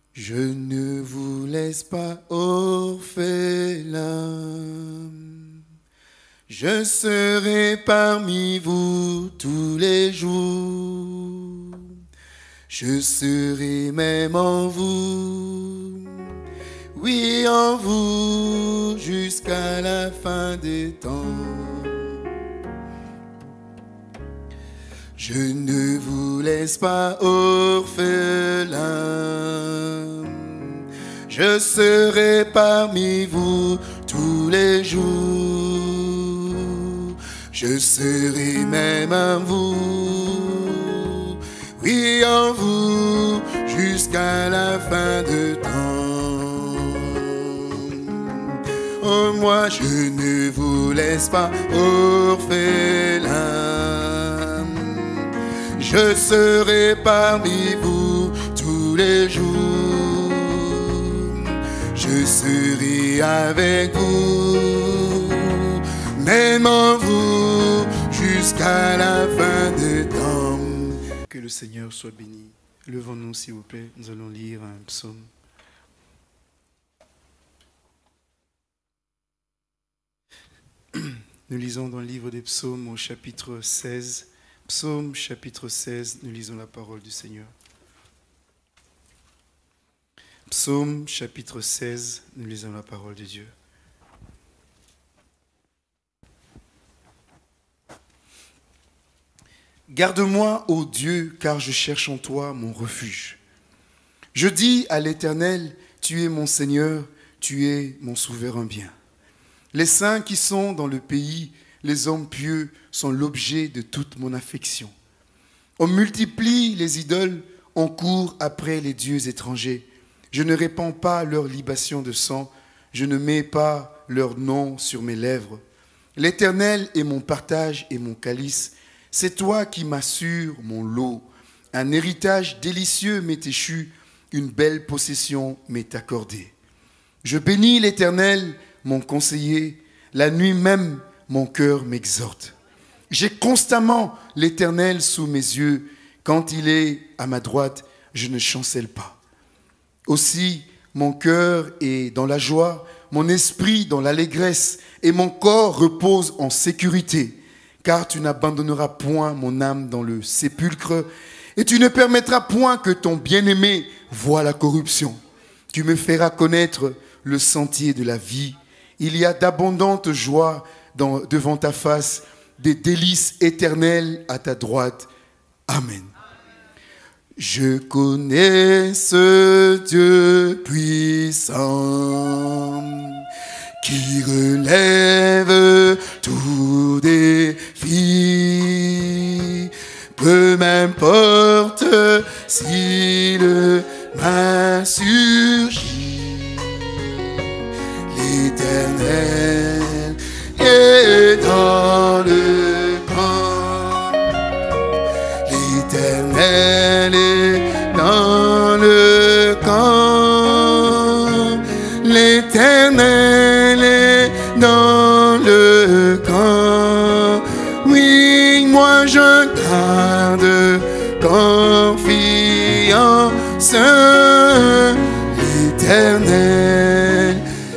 Je ne vous laisse pas orphelin. Je serai parmi vous tous les jours. Je serai même en vous. Oui, en vous, jusqu'à la fin des temps. Je ne vous laisse pas orphelin. Je serai parmi vous tous les jours. Je serai même en vous. Oui, en vous, jusqu'à la fin de temps. Oh, moi, je ne vous laisse pas orphelin. Je serai parmi vous tous les jours. Je serai avec vous, même en vous, jusqu'à la fin des temps. Que le Seigneur soit béni. Levons-nous, s'il vous plaît. Nous allons lire un psaume. Nous lisons dans le livre des psaumes au chapitre 16. Psaume chapitre 16, nous lisons la parole du Seigneur. Psaume chapitre 16, nous lisons la parole de Dieu. Garde-moi, ô Dieu, car je cherche en toi mon refuge. Je dis à l'Éternel, tu es mon Seigneur, tu es mon souverain bien. Les saints qui sont dans le pays, les hommes pieux sont l'objet de toute mon affection. On multiplie les idoles, on court après les dieux étrangers. Je ne répands pas leur libation de sang, je ne mets pas leur nom sur mes lèvres. L'Éternel est mon partage et mon calice, c'est toi qui m'assures mon lot. Un héritage délicieux m'est échu, une belle possession m'est accordée. Je bénis l'Éternel, mon conseiller, la nuit même, mon cœur m'exhorte. J'ai constamment l'Éternel sous mes yeux. Quand il est à ma droite, je ne chancelle pas. Aussi, mon cœur est dans la joie, mon esprit dans l'allégresse, et mon corps repose en sécurité. Car tu n'abandonneras point mon âme dans le sépulcre, et tu ne permettras point que ton bien-aimé voie la corruption. Tu me feras connaître le sentier de la vie. Il y a d'abondantes joies devant ta face, des délices éternelles à ta droite. Amen. Je connais ce Dieu puissant qui relève tout défi. Peu m'importe s'il m'insurgit, l'Éternel est dans le camp. L'Éternel est dans le camp. L'Éternel est dans le camp. Oui, moi je garde confiance. L'Éternel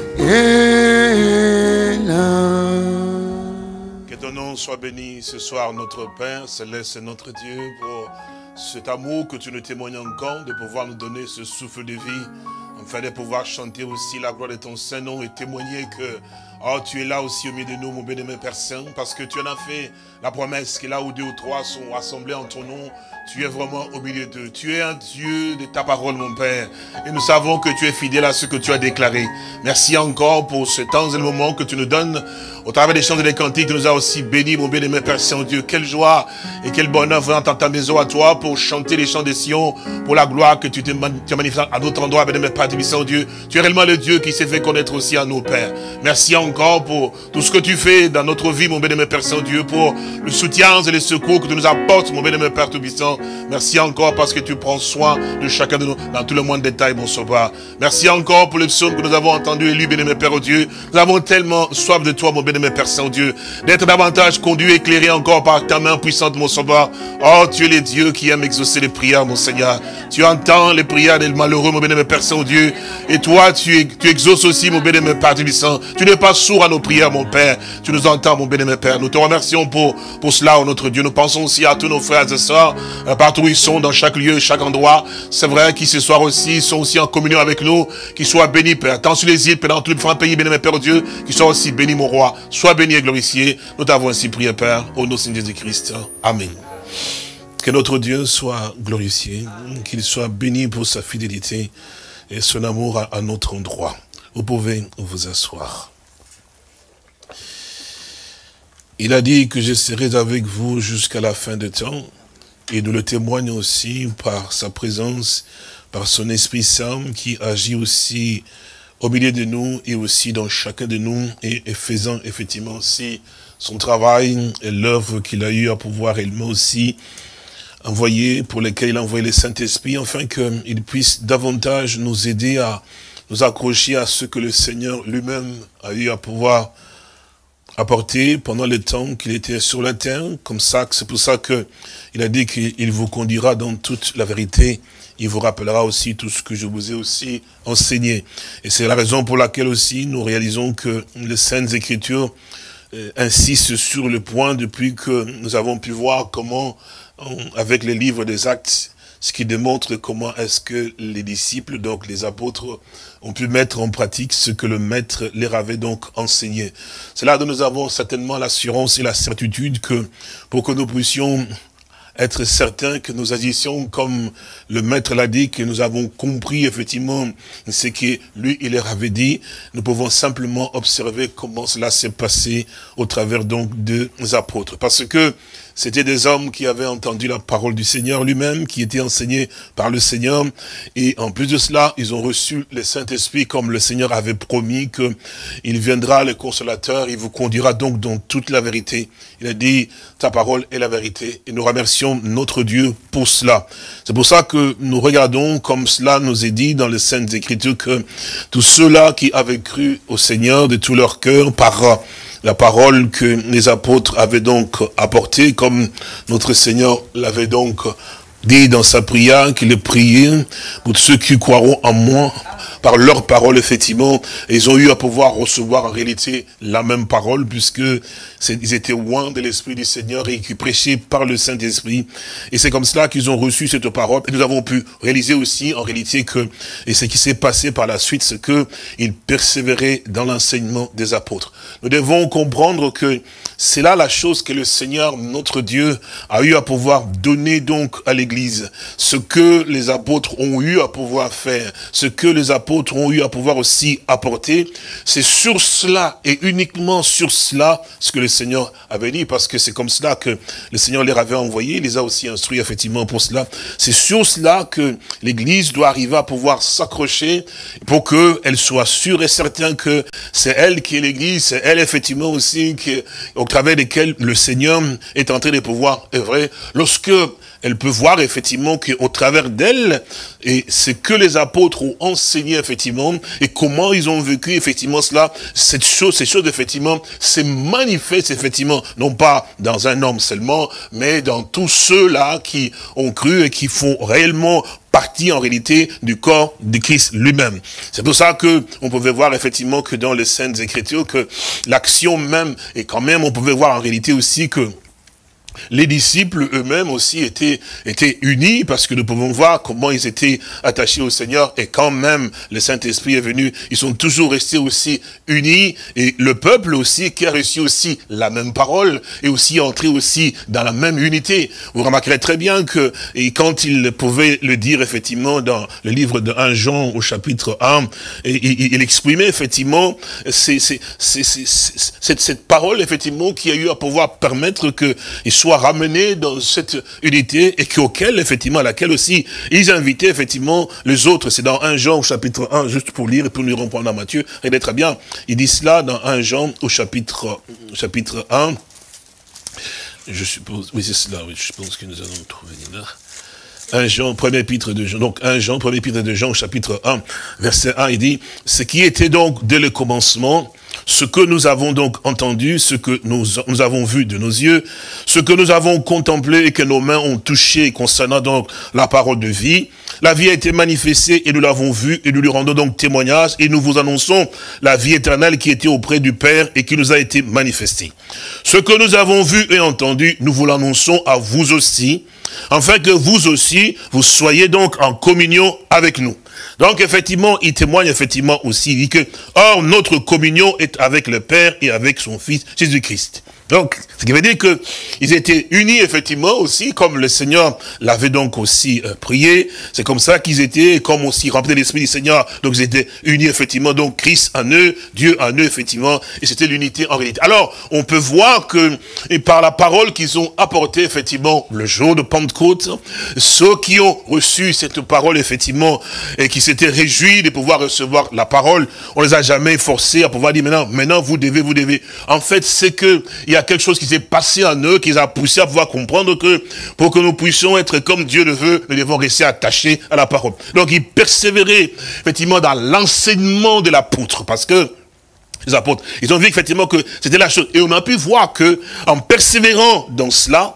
est là. Que ton nom soit béni ce soir, notre Père céleste, notre Dieu, pour cet amour que tu nous témoignes encore, de pouvoir nous donner ce souffle de vie, afin de pouvoir chanter aussi la gloire de ton Saint-Nom et témoigner que tu es là aussi au milieu de nous, mon bien-aimé Père Saint, parce que tu en as fait la promesse que là où 2 ou 3 sont rassemblés en ton nom, tu es vraiment au milieu d'eux. Tu es un Dieu de ta parole, mon Père. Et nous savons que tu es fidèle à ce que tu as déclaré. Merci encore pour ce temps et le moment que tu nous donnes. Au travers des chants et des cantiques, tu nous as aussi bénis, mon bien-aimé Père Saint-Dieu. Quelle joie et quel bonheur venant dans ta maison à toi pour chanter les chants des Sion, pour la gloire que tu as manifestée à d'autres endroits, bien-aimé Père Saint-Dieu. Tu es réellement le Dieu qui s'est fait connaître aussi à nos pères. Merci encore encore pour tout ce que tu fais dans notre vie, mon bien-aimé Père Saint-Dieu, pour le soutien et les secours que tu nous apportes, mon bien-aimé Père Tout-Puissant. Merci encore parce que tu prends soin de chacun de nous dans tout le moindre détail, mon sauveur. Merci encore pour les psaumes que nous avons entendus et lus, bien-aimé Père Dieu. Nous avons tellement soif de toi, mon bien-aimé Père Saint-Dieu, d'être davantage conduit, éclairé encore par ta main puissante, mon sauveur. Oh, tu es le Dieu qui aime exaucer les prières, mon Seigneur. Tu entends les prières des malheureux, mon bien-aimé Père Saint-Dieu. Et toi, tu exauces aussi, mon bien-aimé Père Tout-Puissant. Tu n'es pas sourd à nos prières, mon Père. Tu nous entends, mon bien-aimé Père. Nous te remercions pour cela, oh notre Dieu. Nous pensons aussi à tous nos frères et sœurs, partout où ils sont, dans chaque lieu, chaque endroit. C'est vrai qu'ils ce soir aussi sont aussi en communion avec nous. Qu'ils soient bénis, Père. Tant sur les îles, Père, dans tous les différents pays, bien-aimé Père Dieu. Qu'ils soient aussi bénis, mon roi. Sois béni et glorifié. Nous t'avons ainsi prié, Père, au nom de Seigneur Jésus-Christ. Amen. Que notre Dieu soit glorifié, qu'il soit béni pour sa fidélité et son amour à notre endroit. Vous pouvez vous asseoir. Il a dit que je serai avec vous jusqu'à la fin des temps, et nous le témoignons aussi par sa présence, par son Esprit Saint qui agit aussi au milieu de nous et aussi dans chacun de nous, et faisant effectivement aussi son travail et l'œuvre qu'il a eu à pouvoir réellement aussi envoyé, pour lesquels il a envoyé le Saint-Esprit, afin qu'il puisse davantage nous aider à nous accrocher à ce que le Seigneur lui-même a eu à pouvoir apporter pendant le temps qu'il était sur la terre. Comme ça, c'est pour ça qu'il a dit qu'il vous conduira dans toute la vérité. Il vous rappellera aussi tout ce que je vous ai aussi enseigné. Et c'est la raison pour laquelle aussi nous réalisons que les Saintes Écritures insistent sur le point depuis que nous avons pu voir comment avec les livres des Actes, ce qui démontre comment est-ce que les disciples, donc les apôtres, ont pu mettre en pratique ce que le Maître leur avait donc enseigné. C'est là que nous avons certainement l'assurance et la certitude que pour que nous puissions être certains que nous agissions comme le Maître l'a dit, que nous avons compris effectivement ce que lui, il leur avait dit. Nous pouvons simplement observer comment cela s'est passé au travers donc des apôtres. Parce que c'était des hommes qui avaient entendu la parole du Seigneur lui-même, qui étaient enseignés par le Seigneur. Et en plus de cela, ils ont reçu le Saint-Esprit comme le Seigneur avait promis qu'il viendra, le Consolateur, il vous conduira donc dans toute la vérité. Il a dit, ta parole est la vérité. Et nous remercions notre Dieu pour cela. C'est pour ça que nous regardons, comme cela nous est dit dans les Saintes Écritures, que tous ceux-là qui avaient cru au Seigneur de tout leur cœur par la parole que les apôtres avaient donc apportée, comme notre Seigneur l'avait donc dit dans sa prière, qu'il est prié pour ceux qui croiront en moi, par leur parole, effectivement, ils ont eu à pouvoir recevoir en réalité la même parole, puisque ils étaient loin de l'Esprit du Seigneur et qui prêchaient par le Saint-Esprit. Et c'est comme cela qu'ils ont reçu cette parole. Et nous avons pu réaliser aussi, en réalité, et ce qui s'est passé par la suite, c'est qu'ils persévéraient dans l'enseignement des apôtres. Nous devons comprendre que c'est là la chose que le Seigneur, notre Dieu, a eu à pouvoir donner donc à l'Église. Ce que les apôtres ont eu à pouvoir faire, ce que les apôtres ont eu à pouvoir aussi apporter, c'est sur cela et uniquement sur cela ce que le Seigneur avait dit, parce que c'est comme cela que le Seigneur les avait envoyés, il les a aussi instruits effectivement pour cela. C'est sur cela que l'Église doit arriver à pouvoir s'accrocher pour qu'elle soit sûre et certaine que c'est elle qui est l'Église, c'est elle effectivement aussi au travers desquelles le Seigneur est en train de pouvoir œuvrer, lorsque elle peut voir effectivement qu'au travers d'elle, et ce que les apôtres ont enseigné effectivement, et comment ils ont vécu effectivement cela, ces choses effectivement, c'est manifeste effectivement, non pas dans un homme seulement, mais dans tous ceux-là qui ont cru et qui font réellement partie en réalité du corps de Christ lui-même. C'est pour ça que on pouvait voir effectivement que dans les Saintes Écritures, que l'action même, et quand même on pouvait voir en réalité aussi que les disciples eux-mêmes aussi étaient unis, parce que nous pouvons voir comment ils étaient attachés au Seigneur, et quand même le Saint-Esprit est venu, ils sont toujours restés aussi unis, et le peuple aussi qui a reçu aussi la même parole, et aussi entré aussi dans la même unité. Vous remarquerez très bien que, et quand il pouvait le dire effectivement dans le livre de 1 Jean au chapitre 1, et il exprimait effectivement cette parole effectivement qui a eu à pouvoir permettre que soient ramenés dans cette unité et auquel, effectivement, à laquelle aussi, ils invitaient, effectivement, les autres. C'est dans 1 Jean au chapitre 1, juste pour lire et pour nous reprendre à Matthieu. Regardez très bien, il dit cela dans 1 Jean au chapitre 1. Je suppose, oui c'est cela, oui, je pense que nous allons trouver là. 1 Jean, premier épître de Jean, donc 1 Jean, premier épître de Jean, au chapitre 1, verset 1, il dit, ce qui était donc dès le commencement, ce que nous avons donc entendu, ce que nous avons vu de nos yeux, ce que nous avons contemplé et que nos mains ont touché concernant donc la parole de vie, la vie a été manifestée et nous l'avons vue et nous lui rendons donc témoignage et nous vous annonçons la vie éternelle qui était auprès du Père et qui nous a été manifestée. Ce que nous avons vu et entendu, nous vous l'annonçons à vous aussi, afin que vous aussi, vous soyez donc en communion avec nous. Donc effectivement, il témoigne effectivement aussi, il dit que, or notre communion est avec le Père et avec son Fils Jésus-Christ. Donc, ce qui veut dire qu'ils étaient unis effectivement aussi, comme le Seigneur l'avait donc aussi prié. C'est comme ça qu'ils étaient, comme aussi remplis de l'Esprit du Seigneur. Donc ils étaient unis effectivement, donc Christ en eux, Dieu en eux effectivement, et c'était l'unité en réalité. Alors, on peut voir que, et par la parole qu'ils ont apportée effectivement le jour de Pentecôte, ceux qui ont reçu cette parole effectivement, et qui s'étaient réjouis de pouvoir recevoir la parole, on les a jamais forcés à pouvoir dire maintenant vous devez. En fait, c'est que il y a quelque chose qui s'est passé en eux, qui les a poussés à pouvoir comprendre que pour que nous puissions être comme Dieu le veut, nous devons rester attachés à la parole. Donc ils persévéraient effectivement dans l'enseignement de l'apôtre, parce que les apôtres, ils ont vu effectivement que c'était la chose. Et on a pu voir que en persévérant dans cela,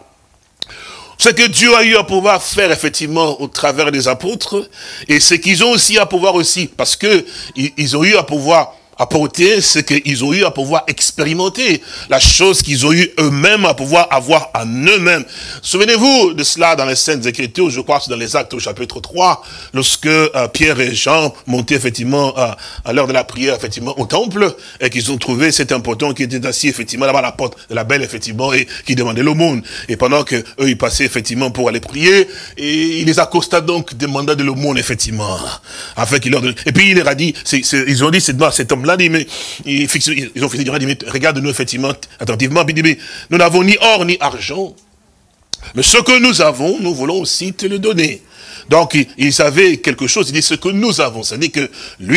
ce que Dieu a eu à pouvoir faire effectivement au travers des apôtres, et ce qu'ils ont aussi à pouvoir aussi, parce que ils ont eu à pouvoir apporter ce qu'ils ont eu à pouvoir expérimenter, la chose qu'ils ont eu eux-mêmes à pouvoir avoir en eux-mêmes. Souvenez-vous de cela dans les Saintes Écritures, je crois que c'est dans les Actes au chapitre 3, lorsque Pierre et Jean montaient effectivement à l'heure de la prière effectivement au temple, et qu'ils ont trouvé cet important qui était assis effectivement là-bas à la porte de la belle effectivement, et qui demandait l'aumône. Et pendant que eux ils passaient effectivement pour aller prier, et il les accosta donc, demanda de l'aumône effectivement, afin qu'il leur donne. Et puis il leur a dit, ils ont dit, cet homme là, dit, mais, ils ont fait dire, mais regarde-nous effectivement attentivement, puis dit, mais nous n'avons ni or ni argent, mais ce que nous avons, nous voulons aussi te le donner. Donc, ils savaient quelque chose, il dit ce que nous avons, c'est-à-dire que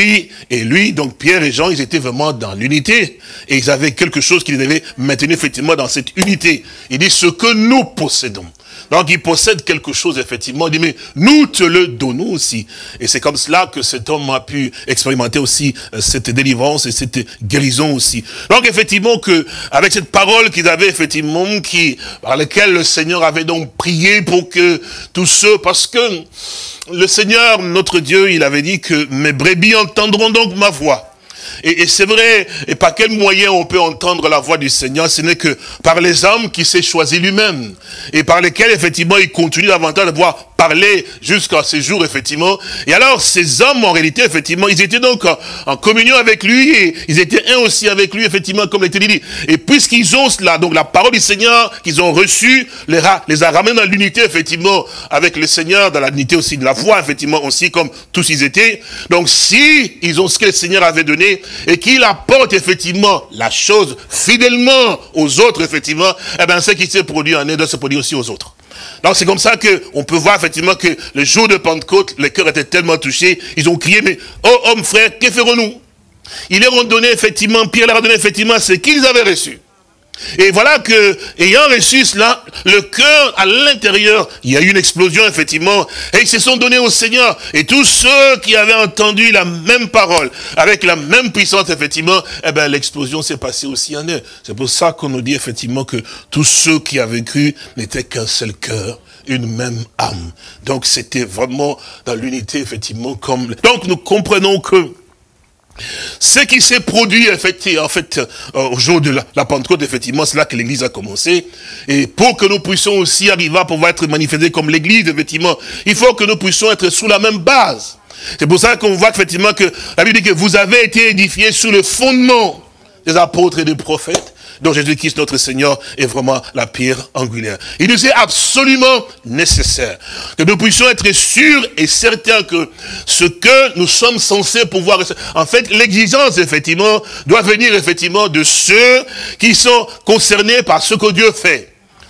lui, donc Pierre et Jean, ils étaient vraiment dans l'unité, et ils avaient quelque chose qui les devait maintenir effectivement dans cette unité. Il dit ce que nous possédons. Donc, il possède quelque chose, effectivement. Il dit, mais nous te le donnons aussi. Et c'est comme cela que cet homme a pu expérimenter aussi cette délivrance et cette guérison aussi. Donc, effectivement, avec cette parole qu'ils avaient, effectivement, par laquelle le Seigneur avait donc prié pour que tous ceux, parce que le Seigneur, notre Dieu, il avait dit que mes brebis entendront donc ma voix. Et c'est vrai, et par quel moyen on peut entendre la voix du Seigneur? Ce n'est que par les âmes qu'il s'est choisi lui-même, et par lesquelles, effectivement, il continue davantage de pouvoir parler jusqu'à ces jours, effectivement. Et alors, ces hommes, en réalité, effectivement, ils étaient donc en communion avec lui, et ils étaient un aussi avec lui, effectivement, comme l'était dit. Et puisqu'ils ont cela, donc la parole du Seigneur qu'ils ont reçue, les a ramenés dans l'unité, effectivement, avec le Seigneur, dans l'unité aussi de la foi, effectivement, aussi, comme tous ils étaient. Donc, si ils ont ce que le Seigneur avait donné, et qu'il apporte, effectivement, la chose fidèlement aux autres, effectivement, eh bien, ce qui s'est produit en eux doit se produire aussi aux autres. Donc c'est comme ça qu'on peut voir effectivement que le jour de Pentecôte, les cœurs étaient tellement touchés, ils ont crié, mais oh homme frère, que ferons-nous? Ils leur ont donné effectivement, Pierre leur a donné effectivement ce qu'ils avaient reçu. Et voilà que, ayant reçu cela, le cœur à l'intérieur, il y a eu une explosion effectivement, et ils se sont donnés au Seigneur. Et tous ceux qui avaient entendu la même parole, avec la même puissance effectivement, eh bien l'explosion s'est passée aussi en eux. C'est pour ça qu'on nous dit effectivement que tous ceux qui avaient cru n'étaient qu'un seul cœur, une même âme. Donc c'était vraiment dans l'unité effectivement comme... Donc nous comprenons que ce qui s'est produit, en fait, au jour de la Pentecôte, effectivement, c'est là que l'Église a commencé. Et pour que nous puissions aussi arriver à pouvoir être manifestés comme l'Église, effectivement, il faut que nous puissions être sous la même base. C'est pour ça qu'on voit effectivement que la Bible dit que vous avez été édifiés sous le fondement des apôtres et des prophètes, dont Jésus-Christ, notre Seigneur, est vraiment la pierre angulaire. Il nous est absolument nécessaire que nous puissions être sûrs et certains que ce que nous sommes censés pouvoir... En fait, l'exigence, effectivement, doit venir, effectivement, de ceux qui sont concernés par ce que Dieu fait.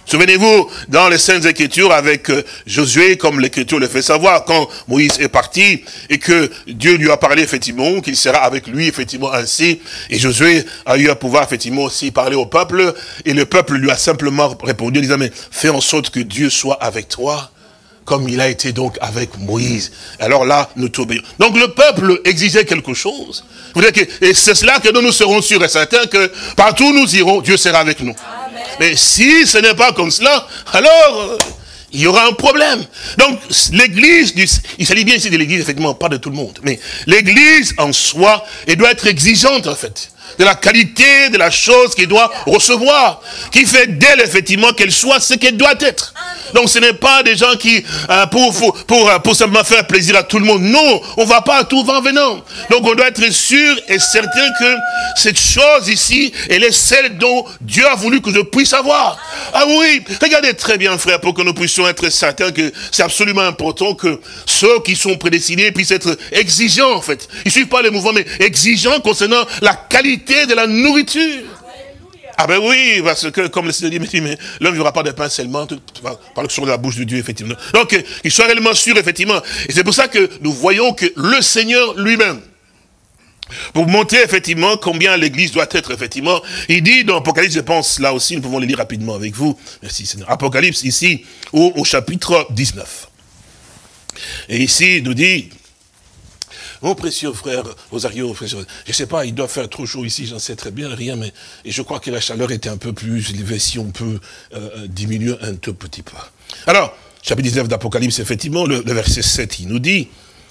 Souvenez-vous, dans les Saintes Écritures, avec Josué, comme l'Écriture le fait savoir, quand Moïse est parti, et que Dieu lui a parlé, effectivement, qu'il sera avec lui, effectivement, ainsi, et Josué a eu à pouvoir, effectivement, aussi parler au peuple, et le peuple lui a simplement répondu, en disant, mais fais en sorte que Dieu soit avec toi, comme il a été donc avec Moïse. Alors là, nous t'obéissons. Donc le peuple exigeait quelque chose. Et c'est cela que nous serons sûrs et certains que partout où nous irons, Dieu sera avec nous. Amen. Mais si ce n'est pas comme cela, alors il y aura un problème. Donc l'église, il s'agit bien ici de l'église, effectivement, pas de tout le monde. Mais l'église en soi, elle doit être exigeante en fait. De la qualité de la chose qu'elle doit recevoir, qui fait d'elle, effectivement, qu'elle soit ce qu'elle doit être. Donc ce n'est pas des gens qui, pour simplement faire plaisir à tout le monde. Non, on ne va pas à tout vent venant. Donc on doit être sûr et certain que cette chose ici, elle est celle dont Dieu a voulu que je puisse avoir. Ah oui, regardez très bien, frère, pour que nous puissions être certains que c'est absolument important que ceux qui sont prédestinés puissent être exigeants, en fait. Ils ne suivent pas les mouvements, mais exigeants concernant la qualité de la nourriture. Ah ben oui, parce que comme le Seigneur dit, mais l'homme ne vivra pas de pain seulement, par le son de la bouche de Dieu, effectivement. Donc, il soit réellement sûr, effectivement. Et c'est pour ça que nous voyons que le Seigneur lui-même, pour montrer effectivement combien l'église doit être, effectivement, il dit dans Apocalypse, je pense, là aussi, nous pouvons le lire rapidement avec vous. Merci Seigneur. Apocalypse, ici, au chapitre 19. Et ici, il nous dit, mon précieux frère Rosario, je ne sais pas, il doit faire trop chaud ici, j'en sais très bien rien, mais et je crois que la chaleur était un peu plus élevée, si on peut diminuer un tout petit peu. Alors, chapitre 19 d'Apocalypse, effectivement, le verset 7, il nous dit,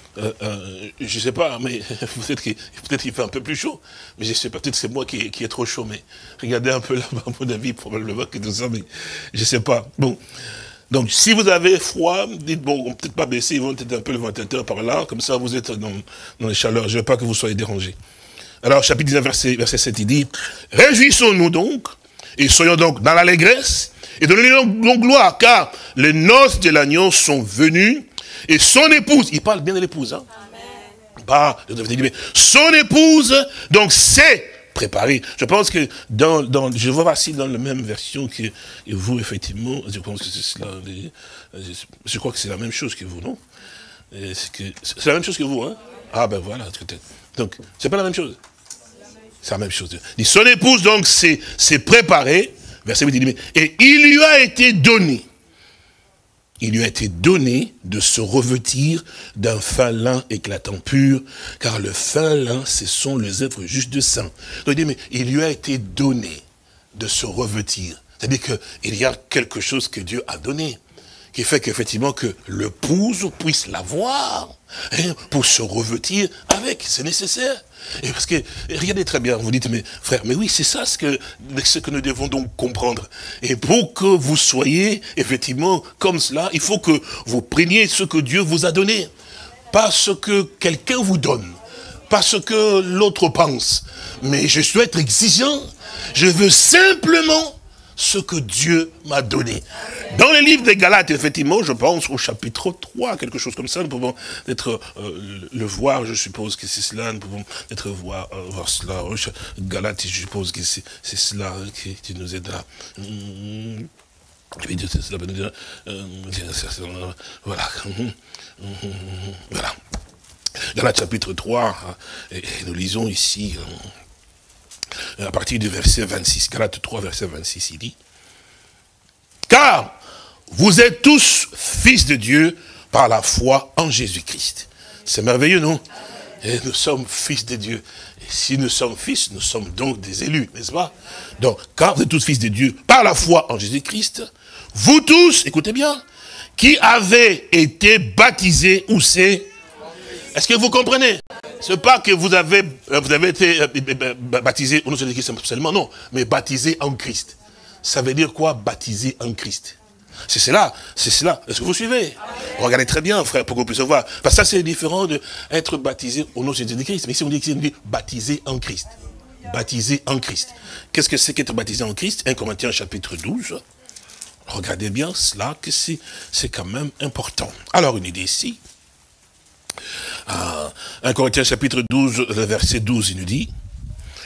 je ne sais pas, mais peut-être qu'il fait un peu plus chaud, mais je ne sais pas, peut-être c'est moi qui est trop chaud, mais regardez un peu là, à mon avis, probablement que tout ça, mais je ne sais pas. Bon. Donc, si vous avez froid, dites, bon, on ne peut peut-être pas baisser, ils vont peut-être un peu le ventilateur par là, comme ça vous êtes dans les chaleurs, je ne veux pas que vous soyez dérangés. Alors, chapitre 19, verset 7, il dit, « Réjouissons-nous donc, et soyons donc dans l'allégresse, et donnons-nous donc gloire, car les noces de l'agneau sont venues, et son épouse, il parle bien de l'épouse, hein? Amen. Son épouse, donc c'est préparé. Je pense que je vois aussi dans la même version que vous, effectivement, je pense que c'est cela, je crois que c'est la même chose que vous, non? C'est la même chose que vous, hein? Ah ben voilà, donc, c'est pas la même chose. C'est la même chose. Il dit, son épouse, donc, s'est préparée, verset 8, il dit, et il lui a été donné. Il lui a été donné de se revêtir d'un fin lin éclatant pur, car le fin lin, ce sont les œuvres justes de saints. Donc il dit, mais il lui a été donné de se revêtir. C'est-à-dire qu'il y a quelque chose que Dieu a donné, qui fait qu'effectivement que l'épouse puisse l'avoir, hein, pour se revêtir avec, c'est nécessaire. Et parce que, regardez très bien, vous dites, mais frère, mais oui, c'est ça ce que nous devons donc comprendre. Et pour que vous soyez, effectivement, comme cela, il faut que vous preniez ce que Dieu vous a donné. Pas ce que quelqu'un vous donne, pas ce que l'autre pense. Mais je dois être exigeant. Je veux simplement ce que Dieu m'a donné. Dans le livre des Galates, effectivement, je pense au chapitre 3, quelque chose comme ça, nous pouvons être le voir, je suppose que c'est cela, nous pouvons être voir cela. Galates, je suppose que c'est cela qui nous aide là. Voilà. Voilà. Galates chapitre 3, et nous lisons ici, à partir du verset 26, Galates 3, verset 26, il dit, « Car vous êtes tous fils de Dieu par la foi en Jésus-Christ. » C'est merveilleux, non? Et nous sommes fils de Dieu. Et si nous sommes fils, nous sommes donc des élus, n'est-ce pas? Donc, car vous êtes tous fils de Dieu par la foi en Jésus-Christ, vous tous, écoutez bien, qui avez été baptisés, où c'est? Est-ce que vous comprenez? Ce n'est pas que vous avez été baptisé au nom de Jésus-Christ seulement, non, mais baptisé en Christ. Ça veut dire quoi, baptisé en Christ? C'est cela, c'est cela. Est-ce que vous suivez? Regardez très bien, frère, pour que vous puissiez voir. Parce que ça, c'est différent d'être baptisé au nom de Jésus-Christ. Mais ici, on dit baptisé en Christ. Baptisé en Christ. Qu'est-ce que c'est qu'être baptisé en Christ? 1 Corinthiens chapitre 12. Regardez bien cela, que c'est quand même important. Alors, une idée ici. 1 Corinthiens chapitre 12, le verset 12, il nous dit,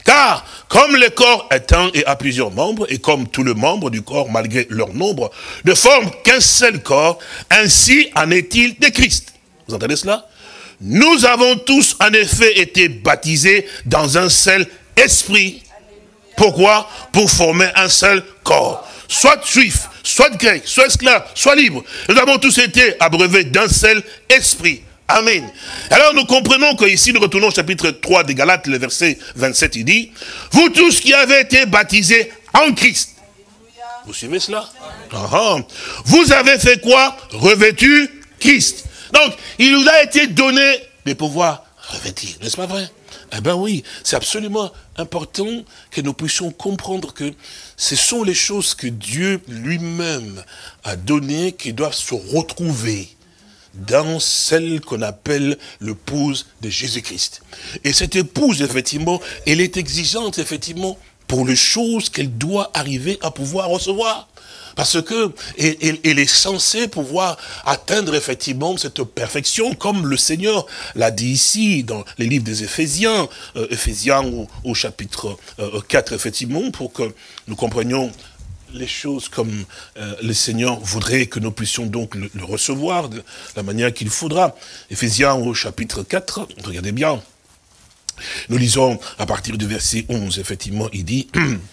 Car, comme le corps est un et a plusieurs membres, et comme tous les membres du corps, malgré leur nombre, ne forment qu'un seul corps, ainsi en est-il de Christ. Vous entendez cela? Nous avons tous, en effet, été baptisés dans un seul esprit. Pourquoi? Pour former un seul corps. Soit juif, soit grec, soit esclave, soit libre. Nous avons tous été abreuvés d'un seul esprit. Amen. Alors nous comprenons qu'ici, nous retournons au chapitre 3 des Galates, le verset 27, il dit, « Vous tous qui avez été baptisés en Christ. » Vous suivez cela? Vous avez fait quoi? Revêtu Christ. Donc, il nous a été donné de pouvoir revêtir. N'est-ce pas vrai? Eh bien oui, c'est absolument important que nous puissions comprendre que ce sont les choses que Dieu lui-même a données qui doivent se retrouver dans celle qu'on appelle l'épouse de Jésus-Christ. Et cette épouse, effectivement, elle est exigeante, effectivement, pour les choses qu'elle doit arriver à pouvoir recevoir. Parce que elle est censée pouvoir atteindre effectivement cette perfection, comme le Seigneur l'a dit ici, dans les livres des Éphésiens, Éphésiens au chapitre 4, effectivement, pour que nous comprenions les choses comme le Seigneur voudrait que nous puissions donc le recevoir de la manière qu'il faudra. Éphésiens au chapitre 4, regardez bien, nous lisons à partir du verset 11, effectivement, il dit...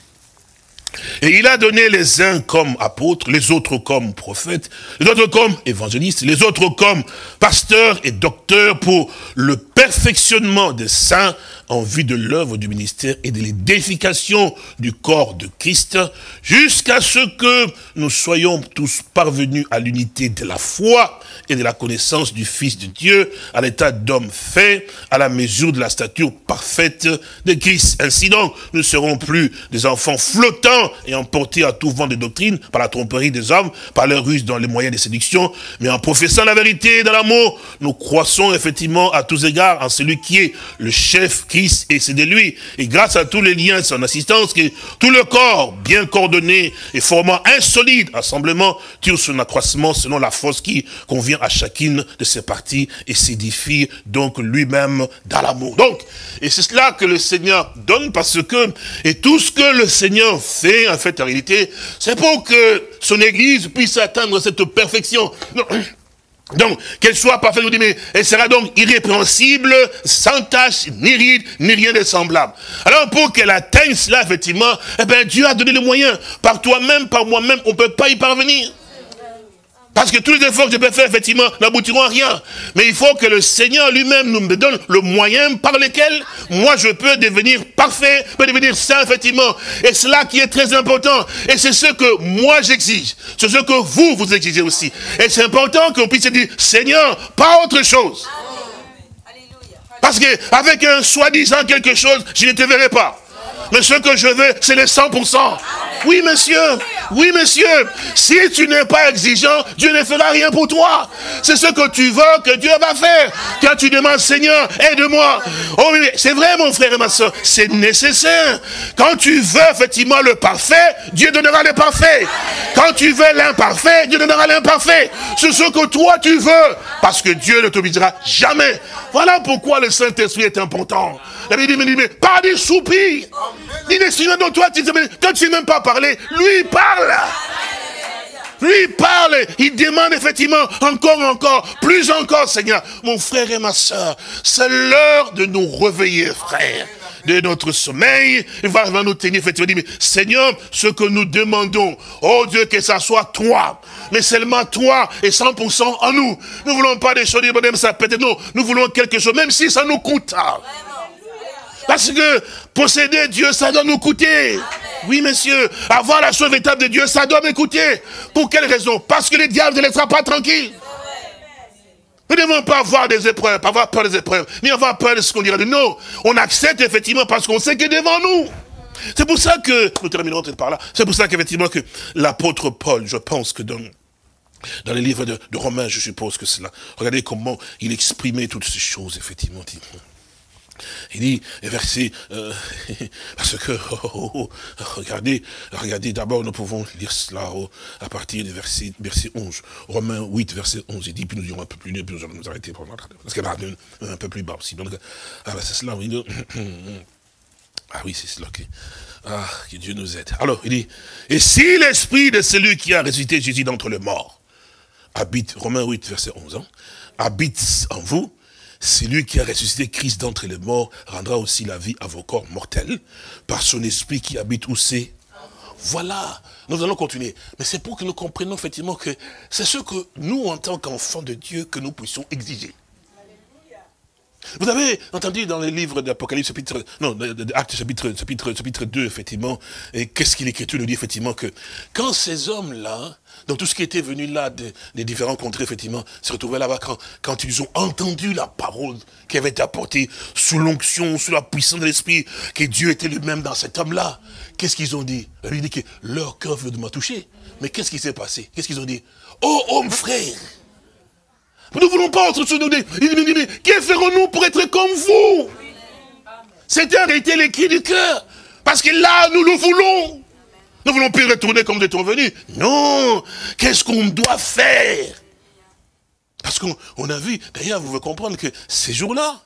Et il a donné les uns comme apôtres, les autres comme prophètes, les autres comme évangélistes, les autres comme pasteurs et docteurs pour le perfectionnement des saints en vue de l'œuvre du ministère et de l'édification du corps de Christ, jusqu'à ce que nous soyons tous parvenus à l'unité de la foi et de la connaissance du Fils de Dieu, à l'état d'homme fait, à la mesure de la stature parfaite de Christ. Ainsi donc, nous ne serons plus des enfants flottants et emportés à tout vent de doctrine par la tromperie des hommes, par leur ruse dans les moyens de séduction, mais en professant la vérité dans l'amour, nous croissons effectivement à tous égards en celui qui est le chef Christ, et c'est de lui. Et grâce à tous les liens de son assistance, que tout le corps, bien coordonné et formant un solide assemblement, tire son accroissement selon la force qui convient à chacune de ses parties et s'édifie donc lui-même dans l'amour. Donc, et c'est cela que le Seigneur donne parce que, et tout ce que le Seigneur fait, en fait, en réalité, c'est pour que son Église puisse atteindre cette perfection. Donc, qu'elle soit parfaite, vous dites, mais elle sera donc irrépréhensible, sans tache, ni ride, ni rien de semblable. Alors, pour qu'elle atteigne cela, effectivement, eh bien, Dieu a donné les moyens. Par toi-même, par moi-même, on ne peut pas y parvenir. Parce que tous les efforts que je peux faire, effectivement, n'aboutiront à rien. Mais il faut que le Seigneur lui-même nous donne le moyen par lequel moi je peux devenir parfait, peux devenir saint, effectivement. Et c'est là qui est très important. Et c'est ce que moi j'exige. C'est ce que vous exigez aussi. Et c'est important qu'on puisse dire, Seigneur, pas autre chose. Parce qu'avec un soi-disant quelque chose, je ne te verrai pas. Mais ce que je veux, c'est les 100%. Oui, monsieur. Oui, monsieur. Si tu n'es pas exigeant, Dieu ne fera rien pour toi. C'est ce que tu veux que Dieu va faire. Quand tu demandes, Seigneur, aide-moi. Oh oui, c'est vrai, mon frère et ma soeur. C'est nécessaire. Quand tu veux effectivement le parfait, Dieu donnera le parfait. Quand tu veux l'imparfait, Dieu donnera l'imparfait. C'est ce que toi tu veux. Parce que Dieu ne t'obligera jamais. Voilà pourquoi le Saint-Esprit est important. La Bible dit, mais pas des soupirs. Il est sinon dans toi, quand tu n'aimes même pas parler, lui parle. Lui parle, il demande effectivement encore, plus encore, Seigneur. Mon frère et ma soeur, c'est l'heure de nous réveiller, frère. De notre sommeil, il va nous tenir, effectivement, mais Seigneur, ce que nous demandons, oh Dieu, que ça soit toi, mais seulement toi et 100% en nous. Nous ne voulons pas des choses, ça peut-être, non, nous voulons quelque chose, même si ça nous coûte. Parce que posséder Dieu, ça doit nous coûter. Amen. Oui, monsieur. Avoir la chose véritable de Dieu, ça doit me coûter. Pour quelle raison? Parce que le diable ne laissera pas tranquille. Nous ne devons pas avoir des épreuves, pas avoir peur des épreuves, ni avoir peur de ce qu'on dira de nous. On accepte effectivement parce qu'on sait qu'il est devant nous. C'est pour ça que, nous terminerons peut-être par là, c'est pour ça qu'effectivement que l'apôtre Paul, je pense que dans les livres de Romains, je suppose que c'est là. Regardez comment il exprimait toutes ces choses, effectivement. Il dit, verset, parce que, regardez d'abord, nous pouvons lire cela à partir du verset 11. Romains 8, verset 11, il dit, puis nous irons un peu plus loin, puis nous allons nous arrêter, parce qu'il y a un peu plus bas aussi. Donc, c'est cela, Ah oui, c'est cela. Ah, que Dieu nous aide. Alors, il dit, et si l'esprit de celui qui a ressuscité Jésus d'entre les morts habite, Romains 8, verset 11, habite en vous, celui qui a ressuscité Christ d'entre les morts rendra aussi la vie à vos corps mortels par son esprit qui habite où c'est. Voilà, nous allons continuer. Mais c'est pour que nous comprenions effectivement que c'est ce que nous, en tant qu'enfants de Dieu, que nous puissions exiger. Vous avez entendu dans les livres d'Apocalypse, d'Actes chapitre 2, effectivement, et qu'est-ce que l'Écriture nous dit, effectivement, que quand ces hommes-là, dans tout ce qui était venu là, des différents contrées, effectivement, se retrouvaient là-bas, quand ils ont entendu la parole qui avait été apportée sous l'onction, sous la puissance de l'Esprit, que Dieu était lui-même dans cet homme-là, qu'est-ce qu'ils ont dit? La Bible dit que leur cœur veut de m'a toucher. Mais qu'est-ce qui s'est passé? Qu'est-ce qu'ils ont dit? Oh, homme frère! Nous ne voulons pas autre chose. Que ferons-nous pour être comme vous? C'était en réalité les cris du cœur. Parce que là, nous le voulons. Nous ne voulons plus retourner comme nous étions venus. Non. Qu'est-ce qu'on doit faire? Parce qu'on a vu, d'ailleurs, vous devez comprendre que ces jours-là,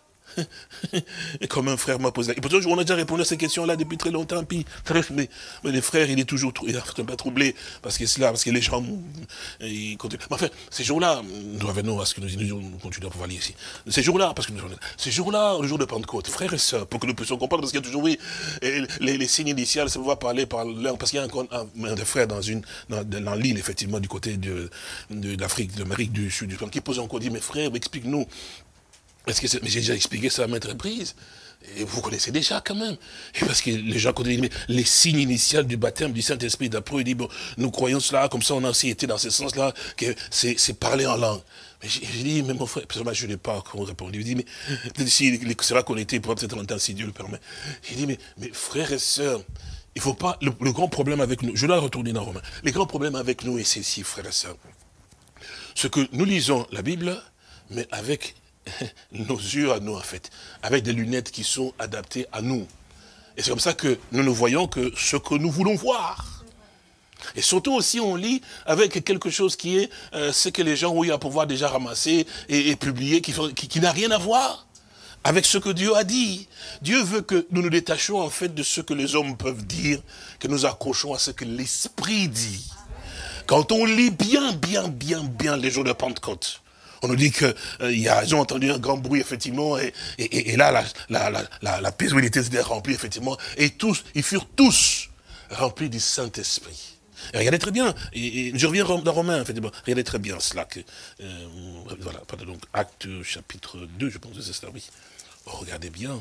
et comme un frère m'a posé la question, on a déjà répondu à ces questions-là depuis très longtemps, puis, mais les frères, il est toujours un peu troublé, parce que les gens, ils continuent. Mais enfin, ces jours-là, nous revenons à ce que nous continuons à pouvoir lire ici. Ces jours-là, parce que ces jours-là, le jour de Pentecôte, frères et sœurs, pour que nous puissions comprendre, parce qu'il y a toujours, oui, les signes initiaux, ça va parler par l'un, parce qu'il y a encore un des frères dans l'île, effectivement, du côté d'Afrique, de l'Amérique du Sud, qui pose encore, dit, mais frère, explique-nous. Mais j'ai déjà expliqué ça à maintes reprises. Et vous connaissez déjà quand même. Et parce que les gens connaissent les signes initiaux du baptême du Saint-Esprit. D'après, il dit, bon, nous croyons cela, comme ça on a aussi été dans ce sens-là, que c'est parler en langue. Mais j'ai dit, mais mon frère, parce que moi je n'ai pas encore répondu. Il dit, mais si c'est vrai qu'on était pour peut-être longtemps, si Dieu le permet. J'ai dit, mais frères et sœurs, il faut pas, le grand problème avec nous, je dois retourner dans Romains, le grand problème avec nous est ceci, frères et sœurs. Ce que nous lisons la Bible, mais avec nos yeux à nous, en fait, avec des lunettes qui sont adaptées à nous. Et c'est comme ça que nous ne voyons que ce que nous voulons voir. Et surtout aussi, on lit avec quelque chose qui est ce que les gens ont eu à pouvoir déjà ramasser et publier, qui n'a rien à voir avec ce que Dieu a dit. Dieu veut que nous nous détachions, en fait, de ce que les hommes peuvent dire, que nous accrochons à ce que l'Esprit dit. Quand on lit bien les jours de Pentecôte, on nous dit ils ont entendu un grand bruit, effectivement, et là, la paisibilité s'était remplie, effectivement, et ils furent tous remplis du Saint-Esprit. Et regardez très bien, et je reviens dans Romains, effectivement, regardez très bien cela. Voilà, donc, Acte chapitre 2, je pense que c'est ça, oui. Oh, regardez bien.